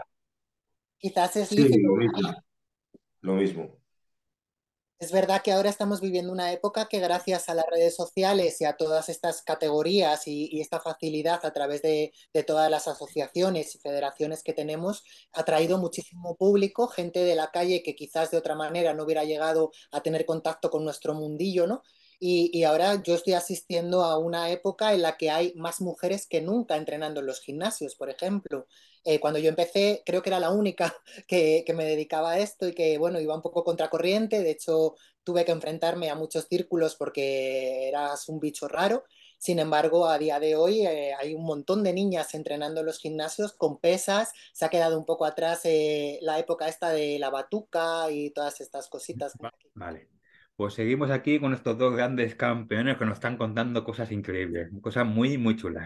quizás es Sí, lícito. lo mismo, lo mismo. Es verdad que ahora estamos viviendo una época que gracias a las redes sociales y a todas estas categorías y esta facilidad a través de todas las asociaciones y federaciones que tenemos, ha traído muchísimo público, gente de la calle que quizás de otra manera no hubiera llegado a tener contacto con nuestro mundillo, ¿no? Y ahora yo estoy asistiendo a una época en la que hay más mujeres que nunca entrenando en los gimnasios, por ejemplo. Cuando yo empecé, creo que era la única que me dedicaba a esto y que, bueno, iba un poco contracorriente. De hecho, tuve que enfrentarme a muchos círculos porque eras un bicho raro. Sin embargo, a día de hoy hay un montón de niñas entrenando en los gimnasios con pesas. Se ha quedado un poco atrás la época esta de la batuca y todas estas cositas. Vale. Pues seguimos aquí con estos dos grandes campeones que nos están contando cosas increíbles, cosas muy, muy chulas.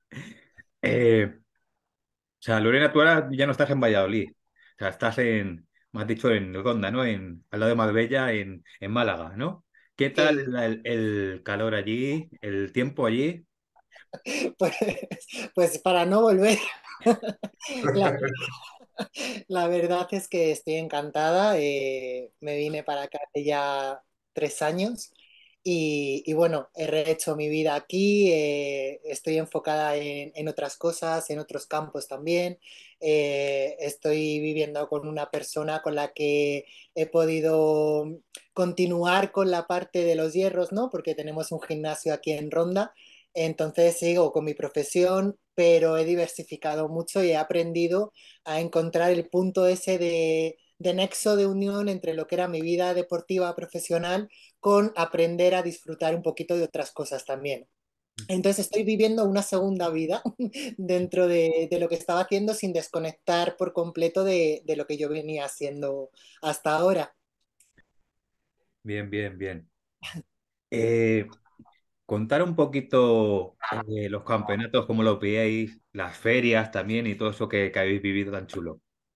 O sea, Lorena, tú ahora ya no estás en Valladolid. O sea, estás me has dicho en Ronda, ¿no? Al lado de Marbella, en Málaga, ¿no? ¿Qué tal Sí, el calor allí, el tiempo allí? pues, pues para no volver. La, la verdad es que estoy encantada. Me vine para acá hace ya 3 años y bueno, he rehecho mi vida aquí. Estoy enfocada en otras cosas, en otros campos también. Estoy viviendo con una persona con la que he podido continuar con la parte de los hierros, ¿no? Porque tenemos un gimnasio aquí en Ronda. Entonces sigo con mi profesión, pero he diversificado mucho y he aprendido a encontrar el punto ese de nexo de unión entre lo que era mi vida deportiva profesional con aprender a disfrutar un poquito de otras cosas también. Entonces estoy viviendo una segunda vida dentro de lo que estaba haciendo sin desconectar por completo de lo que yo venía haciendo hasta ahora. Bien, bien, bien. Eh, Contar un poquito los campeonatos, cómo los veis, las ferias también y todo eso que habéis vivido tan chulo.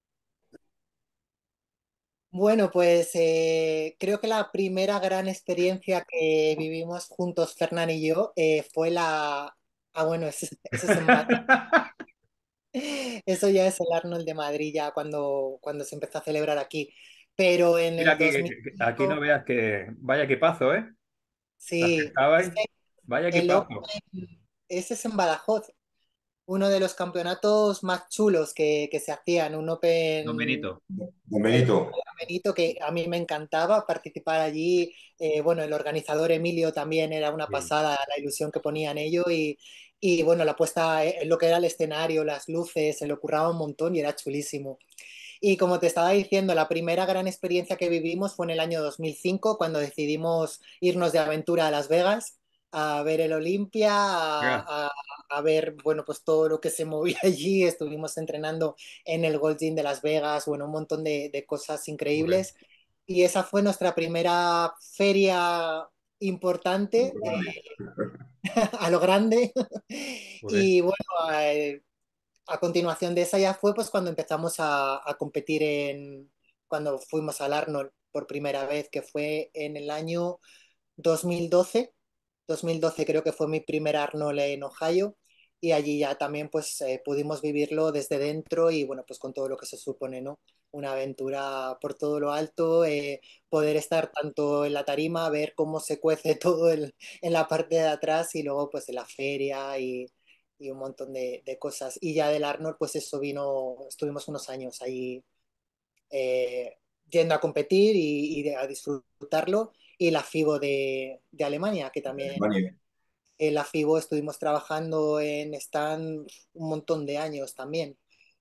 Bueno, pues creo que la primera gran experiencia que vivimos juntos, Fernán y yo, fue la... Ah, bueno, eso es en Eso ya es el Arnold de Madrid, ya cuando se empezó a celebrar aquí. Pero en Mira, el aquí no 2005, veas que vaya equipazo, ¿eh? Las que sí, estabais, vaya el equipazo. Open, ese es en Badajoz. uno de los campeonatos más chulos que se hacían, un Don Open, Benito. Don el Benito, Benito, que a mí me encantaba participar allí. Bueno, el organizador Emilio también era una Sí, pasada, la ilusión que ponía en ello y bueno, la puesta en lo que era el escenario, las luces, se le ocurraba un montón y era chulísimo. Y como te estaba diciendo, la primera gran experiencia que vivimos fue en el año 2005, cuando decidimos irnos de aventura a Las Vegas, a ver el Olimpia, ya, a ver, bueno, pues todo lo que se movía allí. Estuvimos entrenando en el Gold Gym de Las Vegas, bueno, un montón de cosas joder, increíbles. Y esa fue nuestra primera feria importante, a lo grande. joder, Y bueno, a continuación de esa ya fue pues cuando empezamos a competir cuando fuimos al Arnold por primera vez, que fue en el año 2012. 2012 creo que fue mi primer Arnold en Ohio y allí ya también pues pudimos vivirlo desde dentro y bueno, pues con todo lo que se supone, ¿no? Una aventura por todo lo alto, poder estar tanto en la tarima, ver cómo se cuece todo en la parte de atrás y luego pues en la feria y un montón de cosas. Y ya del Arnold pues eso vino, estuvimos unos años ahí eh, yendo a competir a disfrutarlo. Y la FIBO de Alemania, que también Alemania. en la FIBO estuvimos trabajando en stand un montón de años también.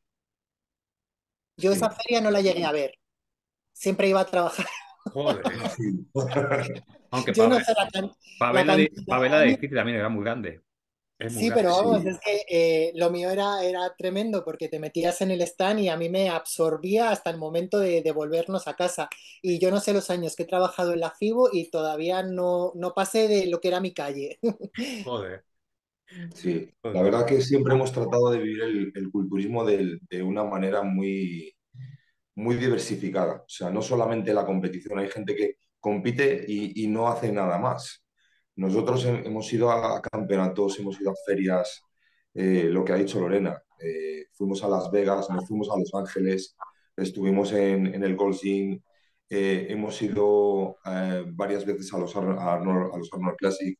Yo esa Sí, feria no la llegué a ver, siempre iba a trabajar. joder. sí. Aunque Yo no sé la cantidad Pavela de de años. edificio también era muy grande. Es muy Sí, pero grande. vamos, Sí, es que lo mío era tremendo porque te metías en el stand y a mí me absorbía hasta el momento de volvernos a casa. Y yo no sé los años que he trabajado en la FIBO y todavía no pasé de lo que era mi calle. Joder, sí. La joder. verdad que siempre hemos tratado de vivir el culturismo de una manera muy diversificada. O sea, no solamente la competición, hay gente que compite y no hace nada más. Nosotros hemos ido a campeonatos, hemos ido a ferias, lo que ha dicho Lorena. Fuimos a Las Vegas, nos fuimos a Los Ángeles, estuvimos en el Gold Gym, hemos ido varias veces a los Arnold Classic.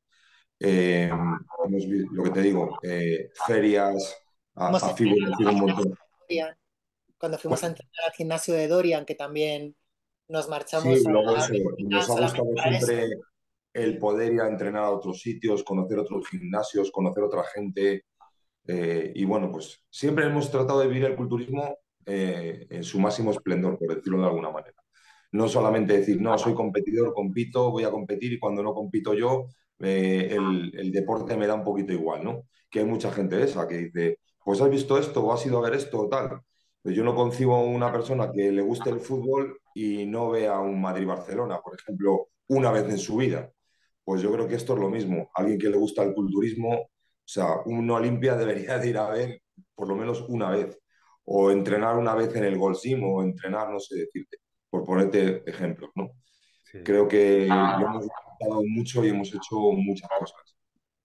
Lo que te digo, ferias, Hemos a entrenado FIBO hemos ido un montón. en Dorian, cuando fuimos a entrenar al gimnasio de Dorian, que también nos Sí, marchamos luego a eso, Argentina nos ha solamente gustado para eso. siempre el poder ir a entrenar a otros sitios, conocer otros gimnasios, conocer otra gente. Y bueno, pues siempre hemos tratado de vivir el culturismo en su máximo esplendor, por decirlo de alguna manera. No solamente decir, no, soy competidor, compito, voy a competir y cuando no compito yo, el deporte me da un poquito igual, ¿no? Que hay mucha gente esa que dice, pues has visto esto o has ido a ver esto o tal. Pues yo no concibo una persona que le guste el fútbol y no vea un Madrid-Barcelona, por ejemplo, una vez en su vida. Pues yo creo que esto es lo mismo. Alguien que le gusta el culturismo, o sea, un Olimpia debería de ir a ver por lo menos una vez, o entrenar una vez en el Gold Gym, o entrenar, no sé decirte, por ponerte ejemplos, ¿no? Sí. Creo que lo hemos disfrutado mucho y hemos hecho muchas cosas.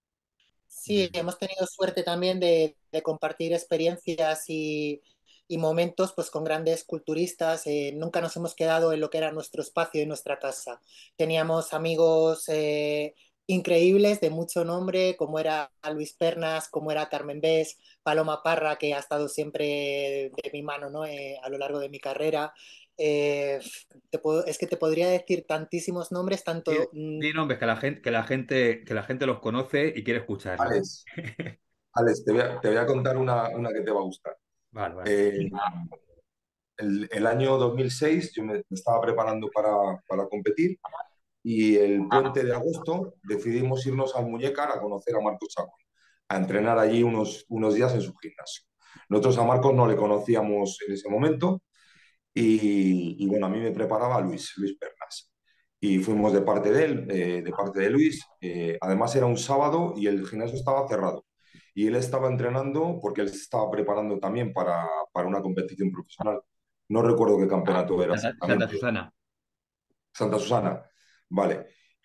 Sí, hemos tenido suerte también de compartir experiencias y momentos pues, con grandes culturistas. Nunca nos hemos quedado en lo que era nuestro espacio y nuestra casa. Teníamos amigos increíbles de mucho nombre, como era Luis Pernas, como era Carmen Bes, Paloma Parra, que ha estado siempre de mi mano, ¿no? A lo largo de mi carrera. Eh, es que te podría decir tantísimos nombres, Di, tanto di nombres que la gente los conoce y quiere escucharlos. Alex, Alex, te voy a contar una que te va a gustar. Vale, vale. Eh, el año 2006 yo me estaba preparando para competir y el puente de agosto decidimos irnos al Muñécar a conocer a Marcos Chacón, a entrenar allí unos días en su gimnasio. Nosotros a Marcos no le conocíamos en ese momento y bueno, a mí me preparaba Luis Pernas. Y fuimos de parte de él, de parte de Luis. Además era un sábado y el gimnasio estaba cerrado. Y él estaba entrenando porque él se estaba preparando también para una competición profesional. No recuerdo qué campeonato era Santa exactamente. Susana. Santa Susana, vale.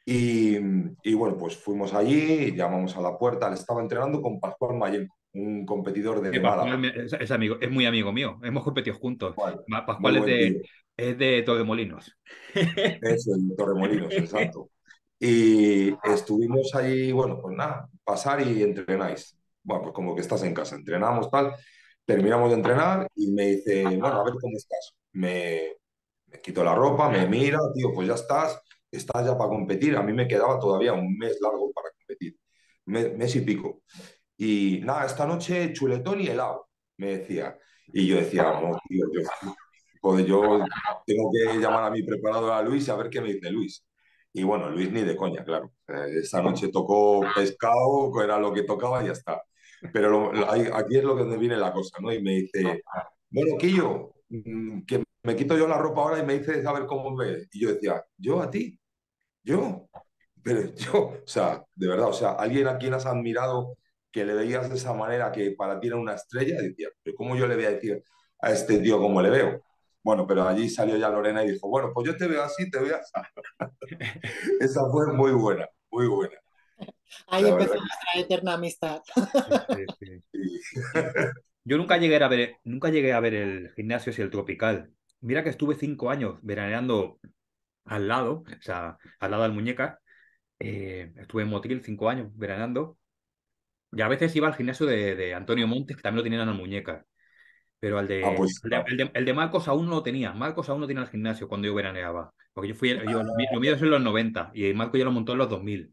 Y bueno, pues fuimos allí, llamamos a la puerta, le estaba entrenando con Pascual Mayenco, un competidor Sí, de Pascual Málaga. es amigo, es muy amigo mío. Hemos competido juntos. Vale, muy Pascual buen tío. es de Torremolinos. Eso, en Torremolinos, exacto. Y estuvimos ahí, bueno, pues nada, pasar y entrenáis. bueno, pues como que estás en casa, entrenamos tal, terminamos de entrenar y me dice, bueno, a ver cómo estás. Me quito la ropa, me mira, tío, pues ya estás ya para competir. A mí me quedaba todavía un mes largo para competir, mes y pico. Y nada, esta noche chuletón y helado, me decía. Y yo decía, no, tío, joder, yo tengo que llamar a mi preparador a Luis a ver qué me dice Luis. Y bueno, Luis ni de coña, claro. Esta noche tocó pescado, era lo que tocaba y ya está. Pero aquí es lo que donde viene la cosa, ¿no? Y me dice, bueno, Quillo, que me quito yo la ropa ahora y me dices a ver cómo ves. Y yo decía, ¿yo a ti? ¿Yo? Pero yo, o sea, de verdad, o sea, alguien a quien has admirado que le veías de esa manera que para ti era una estrella, decía, pero ¿cómo yo le voy a decir a este tío cómo le veo? Bueno, pero allí salió ya Lorena y dijo, bueno, pues yo te veo así, te veo así. Esa fue muy buena, Ahí la empezó verdad nuestra eterna amistad. Sí, sí, sí. que sí. Yo nunca llegué a ver el gimnasio ese, el Tropical. Mira que estuve 5 años veraneando al lado, o sea, al lado del Muñeca. Estuve en Motril 5 años veraneando. Y a veces iba al gimnasio de Antonio Montes, que también lo tenían en el Muñeca. Pero al Ah, de, pues el de, el de- el de Marcos aún no lo tenía. Marcos aún no tenía el gimnasio cuando yo veraneaba. Porque lo mío es en los 90 y Marcos ya lo montó en los 2000.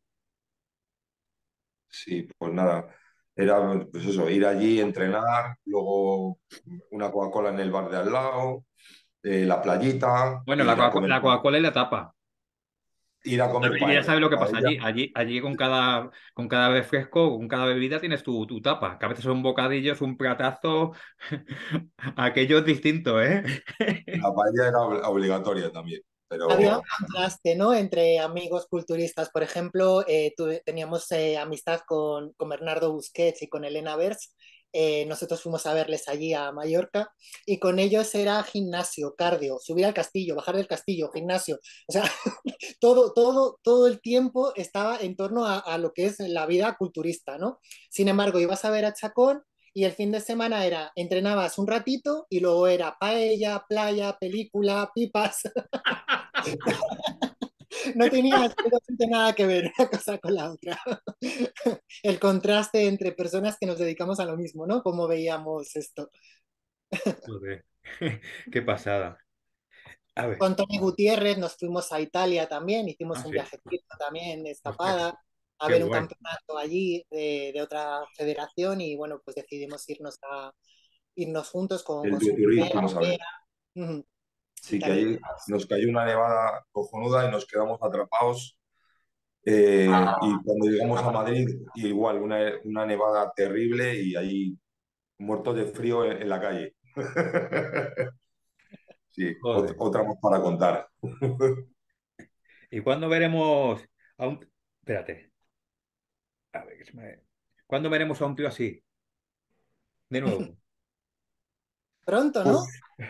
sí, pues nada, era pues eso, ir allí, entrenar, luego una Coca-Cola en el bar de al lado, la playita, Bueno, e la Coca-Cola y la tapa. ir a comer Y ya paella. sabes lo que pasa Paella. allí con cada refresco, con cada bebida tienes tu tapa. Que a veces son bocadillos, un platazo. Aquello es distinto, ¿eh? La paella era obligatoria también, Había un pero contraste, ¿no? Entre amigos culturistas. Por ejemplo, teníamos amistad con Bernardo Busquets y con Elena Bers. Nosotros fuimos a verles allí a Mallorca y con ellos era gimnasio, cardio, subir al castillo, bajar del castillo, gimnasio. O sea, todo el tiempo estaba en torno a lo que es la vida culturista, ¿no? Sin embargo, ibas a ver a Chacón y el fin de semana era, entrenabas un ratito y luego era paella, playa, película, pipas. No tenía absolutamente nada que ver una cosa con la otra. El contraste entre personas que nos dedicamos a lo mismo, ¿no? ¿Cómo veíamos esto? Joder, qué pasada. A ver, Con Tony Gutiérrez nos fuimos a Italia también, hicimos un sí. viajecito también de Hostia, escapada a qué ver un guay. campeonato allí de otra federación y bueno, pues decidimos irnos juntos el con su Tuiturrí mujer, fuimos a ver. Bea, ujú, Sí, que italiana. ahí nos cayó una nevada cojonuda y nos quedamos atrapados. Y cuando llegamos a Madrid, igual, una nevada terrible y ahí muertos de frío en la calle. Sí, Joder. otra más para contar. ¿Y cuándo veremos a un... Espérate. A ver, ¿cuándo veremos a un tío así? De nuevo. Pronto, Pues, ¿no?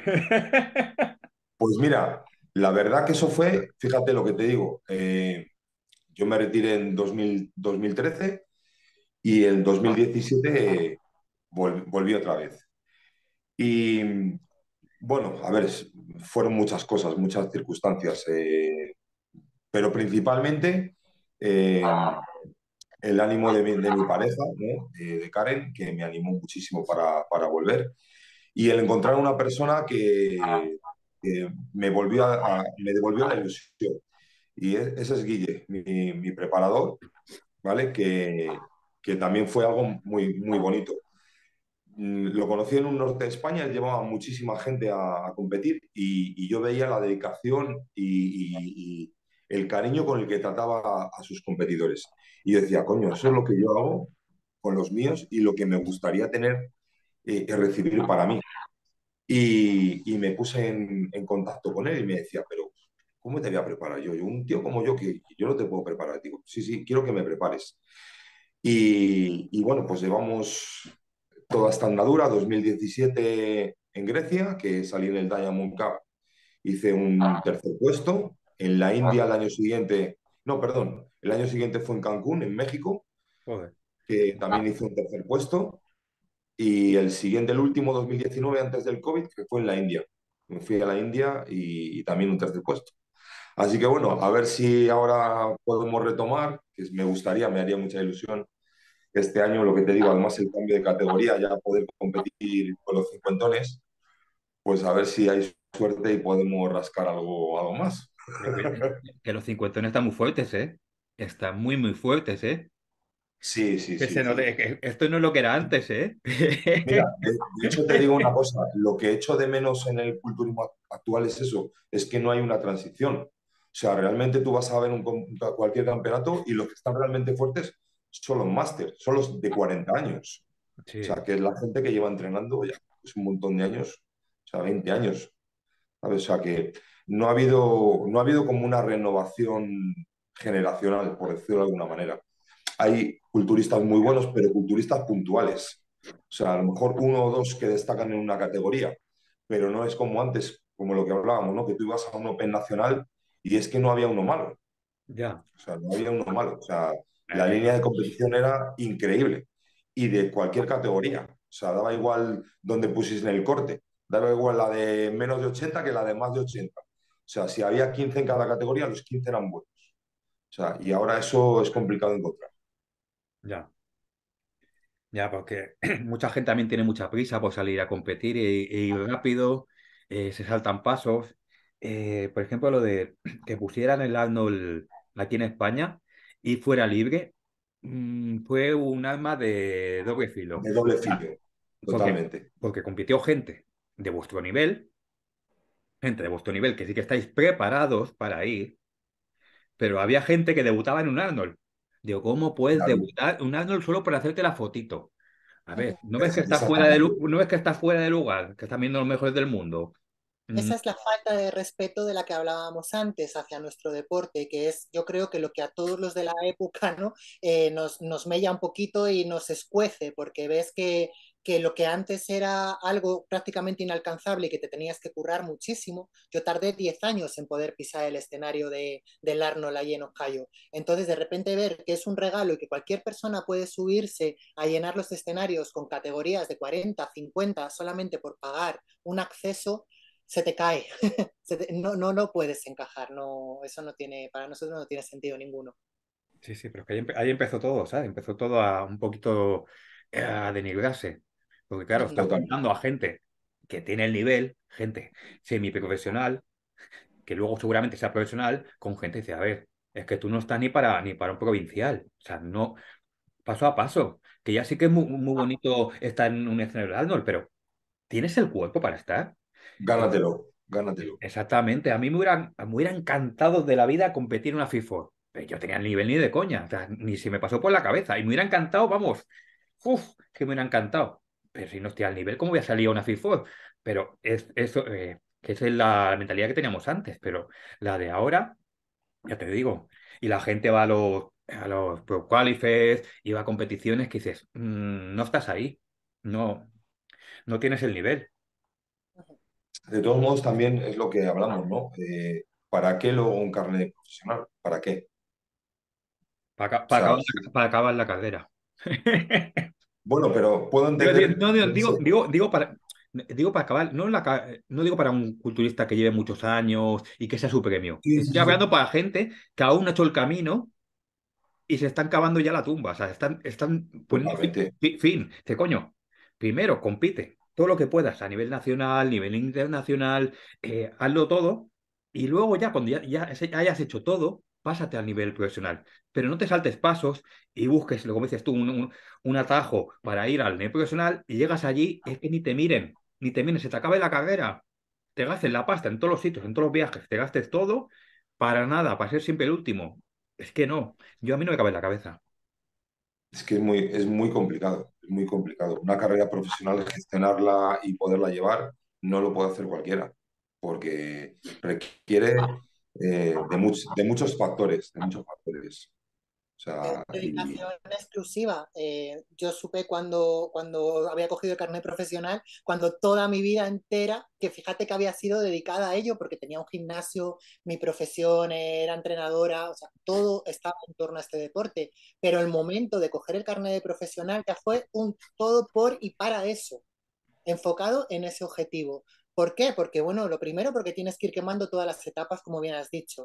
pues mira, la verdad que eso fue, fíjate lo que te digo, yo me retiré en 2013 y en 2017 volví otra vez. Y bueno, a ver, fueron muchas cosas, muchas circunstancias, pero principalmente el ánimo de mi pareja, ¿no? De Karen, que me animó muchísimo para volver, y el encontrar una persona que me devolvió la ilusión. Y ese es Guille, mi preparador, ¿vale? Que también fue algo muy, muy bonito. Lo conocí en un norte de España, él llevaba muchísima gente a competir y yo veía la dedicación y el cariño con el que trataba a sus competidores. Y yo decía, coño, eso es lo que yo hago con los míos y lo que me gustaría tener y recibir para mí. Y me puse en contacto con él y me decía, pero ¿cómo te voy a preparar yo? Un tío como yo, que yo no te puedo preparar. Digo, sí, sí, quiero que me prepares. Y bueno, pues llevamos toda esta andadura, 2017 en Grecia, que salí en el Diamond Cup, hice un tercer puesto. En la India el año siguiente, no, perdón, el año siguiente fue en Cancún, en México, Joder. que también hice un tercer puesto. Y el siguiente, el último, 2019, antes del COVID, que fue en la India. Me fui a la India y también un tercer puesto. Así que bueno, a ver si ahora podemos retomar, que me gustaría, me haría mucha ilusión este año, lo que te digo, además el cambio de categoría, ya poder competir con los cincuentones, pues a ver si hay suerte y podemos rascar algo más. Que los cincuentones están muy fuertes, ¿eh? Están muy, muy fuertes, ¿eh? Sí, sí, Que sí, sí. esto no es lo que era antes, ¿eh? Mira, de hecho te digo una cosa, lo que echo de menos en el culturismo actual es eso, es que no hay una transición. O sea, realmente tú vas a ver cualquier campeonato y los que están realmente fuertes son los másters, son los de 40 años. O Sí, sea, que es la gente que lleva entrenando ya pues, un montón de años, o sea, 20 años. ¿Sabes? O sea, que no ha habido como una renovación generacional, por decirlo de alguna manera. Hay culturistas muy buenos, pero culturistas puntuales. O sea, a lo mejor uno o dos que destacan en una categoría, pero no es como antes, como lo que hablábamos, ¿no? Que tú ibas a un Open nacional y es que no había uno malo. ya. O sea, no había uno malo. O sea, la Eh, línea de competición era increíble y de cualquier categoría. O sea, daba igual donde pusiste en el corte. Daba igual la de menos de 80 que la de más de 80. O sea, si había 15 en cada categoría, los 15 eran buenos. O sea, y ahora eso es complicado de encontrar. ya. Ya, porque mucha gente también tiene mucha prisa por salir a competir e ir rápido, se saltan pasos. Por ejemplo, lo de que pusieran el Arnold aquí en España y fuera libre, fue un arma de doble filo. De doble Ah, filo, Porque, totalmente. porque compitió gente de vuestro nivel, que sí que estáis preparados para ir, pero había gente que debutaba en un Arnold. Digo, ¿cómo puedes Claro. debutar en un Arnold solo por hacerte la fotito? A ver, ¿no ves que estás fuera de, Exactamente. no ves que estás fuera de lugar, que están viendo los mejores del mundo? Mm, Esa es la falta de respeto de la que hablábamos antes hacia nuestro deporte, que es, yo creo que lo que a todos los de la época, ¿no? Nos mella un poquito y nos escuece, porque ves que lo que antes era algo prácticamente inalcanzable y que te tenías que currar muchísimo, yo tardé 10 años en poder pisar el escenario del Arnold allí en Ohio. Entonces, de repente ver que es un regalo y que cualquier persona puede subirse a llenar los escenarios con categorías de 40, 50, solamente por pagar un acceso, se te cae. No, no, no puedes encajar. No, eso no tiene, para nosotros no tiene sentido ninguno. sí, sí, pero es que ahí empezó todo, ¿sabes? Empezó todo a un poquito a denigrarse. Porque claro, estás Total. juntando a gente que tiene el nivel, gente semiprofesional, que luego seguramente sea profesional, con gente que dice, a ver, es que tú no estás ni para un provincial. O sea, no, paso a paso. Que ya sí que es muy, muy bonito estar en un escenario de Arnold, pero ¿tienes el cuerpo para estar? Gánatelo, gánatelo. Exactamente, a mí me hubiera encantado de la vida competir en una FIFO, pero yo tenía el nivel ni de coña, o sea, ni se me pasó por la cabeza, y me hubiera encantado, vamos, que me hubiera encantado, pero si no estoy al nivel, ¿cómo voy a salir a una FIFO? Pero es eso, que esa es la mentalidad que teníamos antes, pero la de ahora, ya te digo, y la gente va a los Pro Qualifiers y va a competiciones que dices, no estás ahí, no, no tienes el nivel. De todos modos, también es lo que hablamos, ¿no? ¿Para qué luego un carnet profesional? ¿Para qué? Para, O sea, para acabar la carrera. bueno, pero puedo entender. No, digo para acabar, no digo para un culturista que lleve muchos años y que sea su premio. Sí, sí, Estoy sí, hablando para gente que aún no ha hecho el camino y se están cavando ya la tumba. O sea, están poniendo totalmente. fin. Dice, coño, primero compite todo lo que puedas a nivel nacional, nivel internacional, hazlo todo y luego ya cuando hayas hecho todo, pásate al nivel profesional. Pero no te saltes pasos y busques, como dices tú, un atajo para ir al nivel profesional y llegas allí, es que ni te miren, se te acabe la carrera, te gastes la pasta en todos los sitios, en todos los viajes, te gastes todo para nada, para ser siempre el último. Es que no. A mí no me cabe en la cabeza. Es que es muy complicado, es muy complicado. Una carrera profesional, gestionarla y poderla llevar, no lo puede hacer cualquiera, porque requiere de muchos factores, de muchos factores. O sea, y Dedicación exclusiva. Yo supe cuando había cogido el carnet profesional, cuando toda mi vida entera, que fíjate que había sido dedicada a ello, porque tenía un gimnasio, mi profesión era entrenadora, o sea, todo estaba en torno a este deporte. Pero el momento de coger el carnet de profesional ya fue un todo por y para eso, enfocado en ese objetivo. ¿Por qué? Porque, bueno, lo primero, porque tienes que ir quemando todas las etapas, como bien has dicho.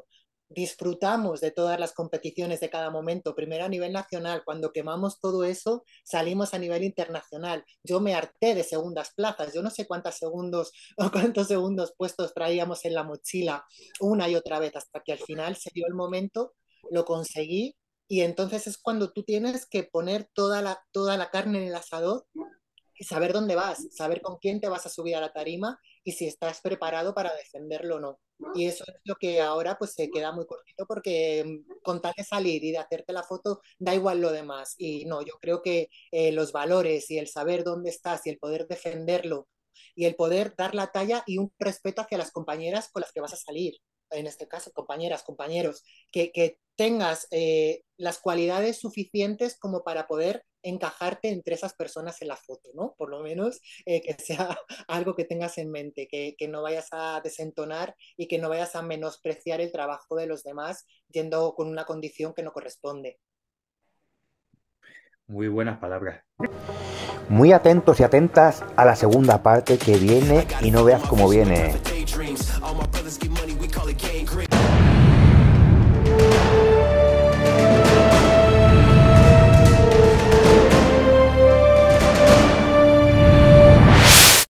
disfrutamos de todas las competiciones de cada momento, primero a nivel nacional, cuando quemamos todo eso, salimos a nivel internacional. Yo me harté de segundas plazas, yo no sé cuántos segundos o cuántos segundos puestos traíamos en la mochila una y otra vez, hasta que al final se dio el momento, lo conseguí, y entonces es cuando tú tienes que poner toda la carne en el asador y saber dónde vas, saber con quién te vas a subir a la tarima y si estás preparado para defenderlo o no. Y eso es lo que ahora pues se queda muy cortito porque con tal de salir y de hacerte la foto da igual lo demás. Y no, yo creo que los valores y el saber dónde estás y el poder defenderlo y el poder dar la talla y un respeto hacia las compañeras con las que vas a salir, en este caso compañeras, compañeros, que tengas las cualidades suficientes como para poder encajarte entre esas personas en la foto, ¿no? Por lo menos que sea algo que tengas en mente, que no vayas a desentonar y que no vayas a menospreciar el trabajo de los demás yendo con una condición que no corresponde. Muy buenas palabras. Muy atentos y atentas a la segunda parte que viene y no veas cómo viene.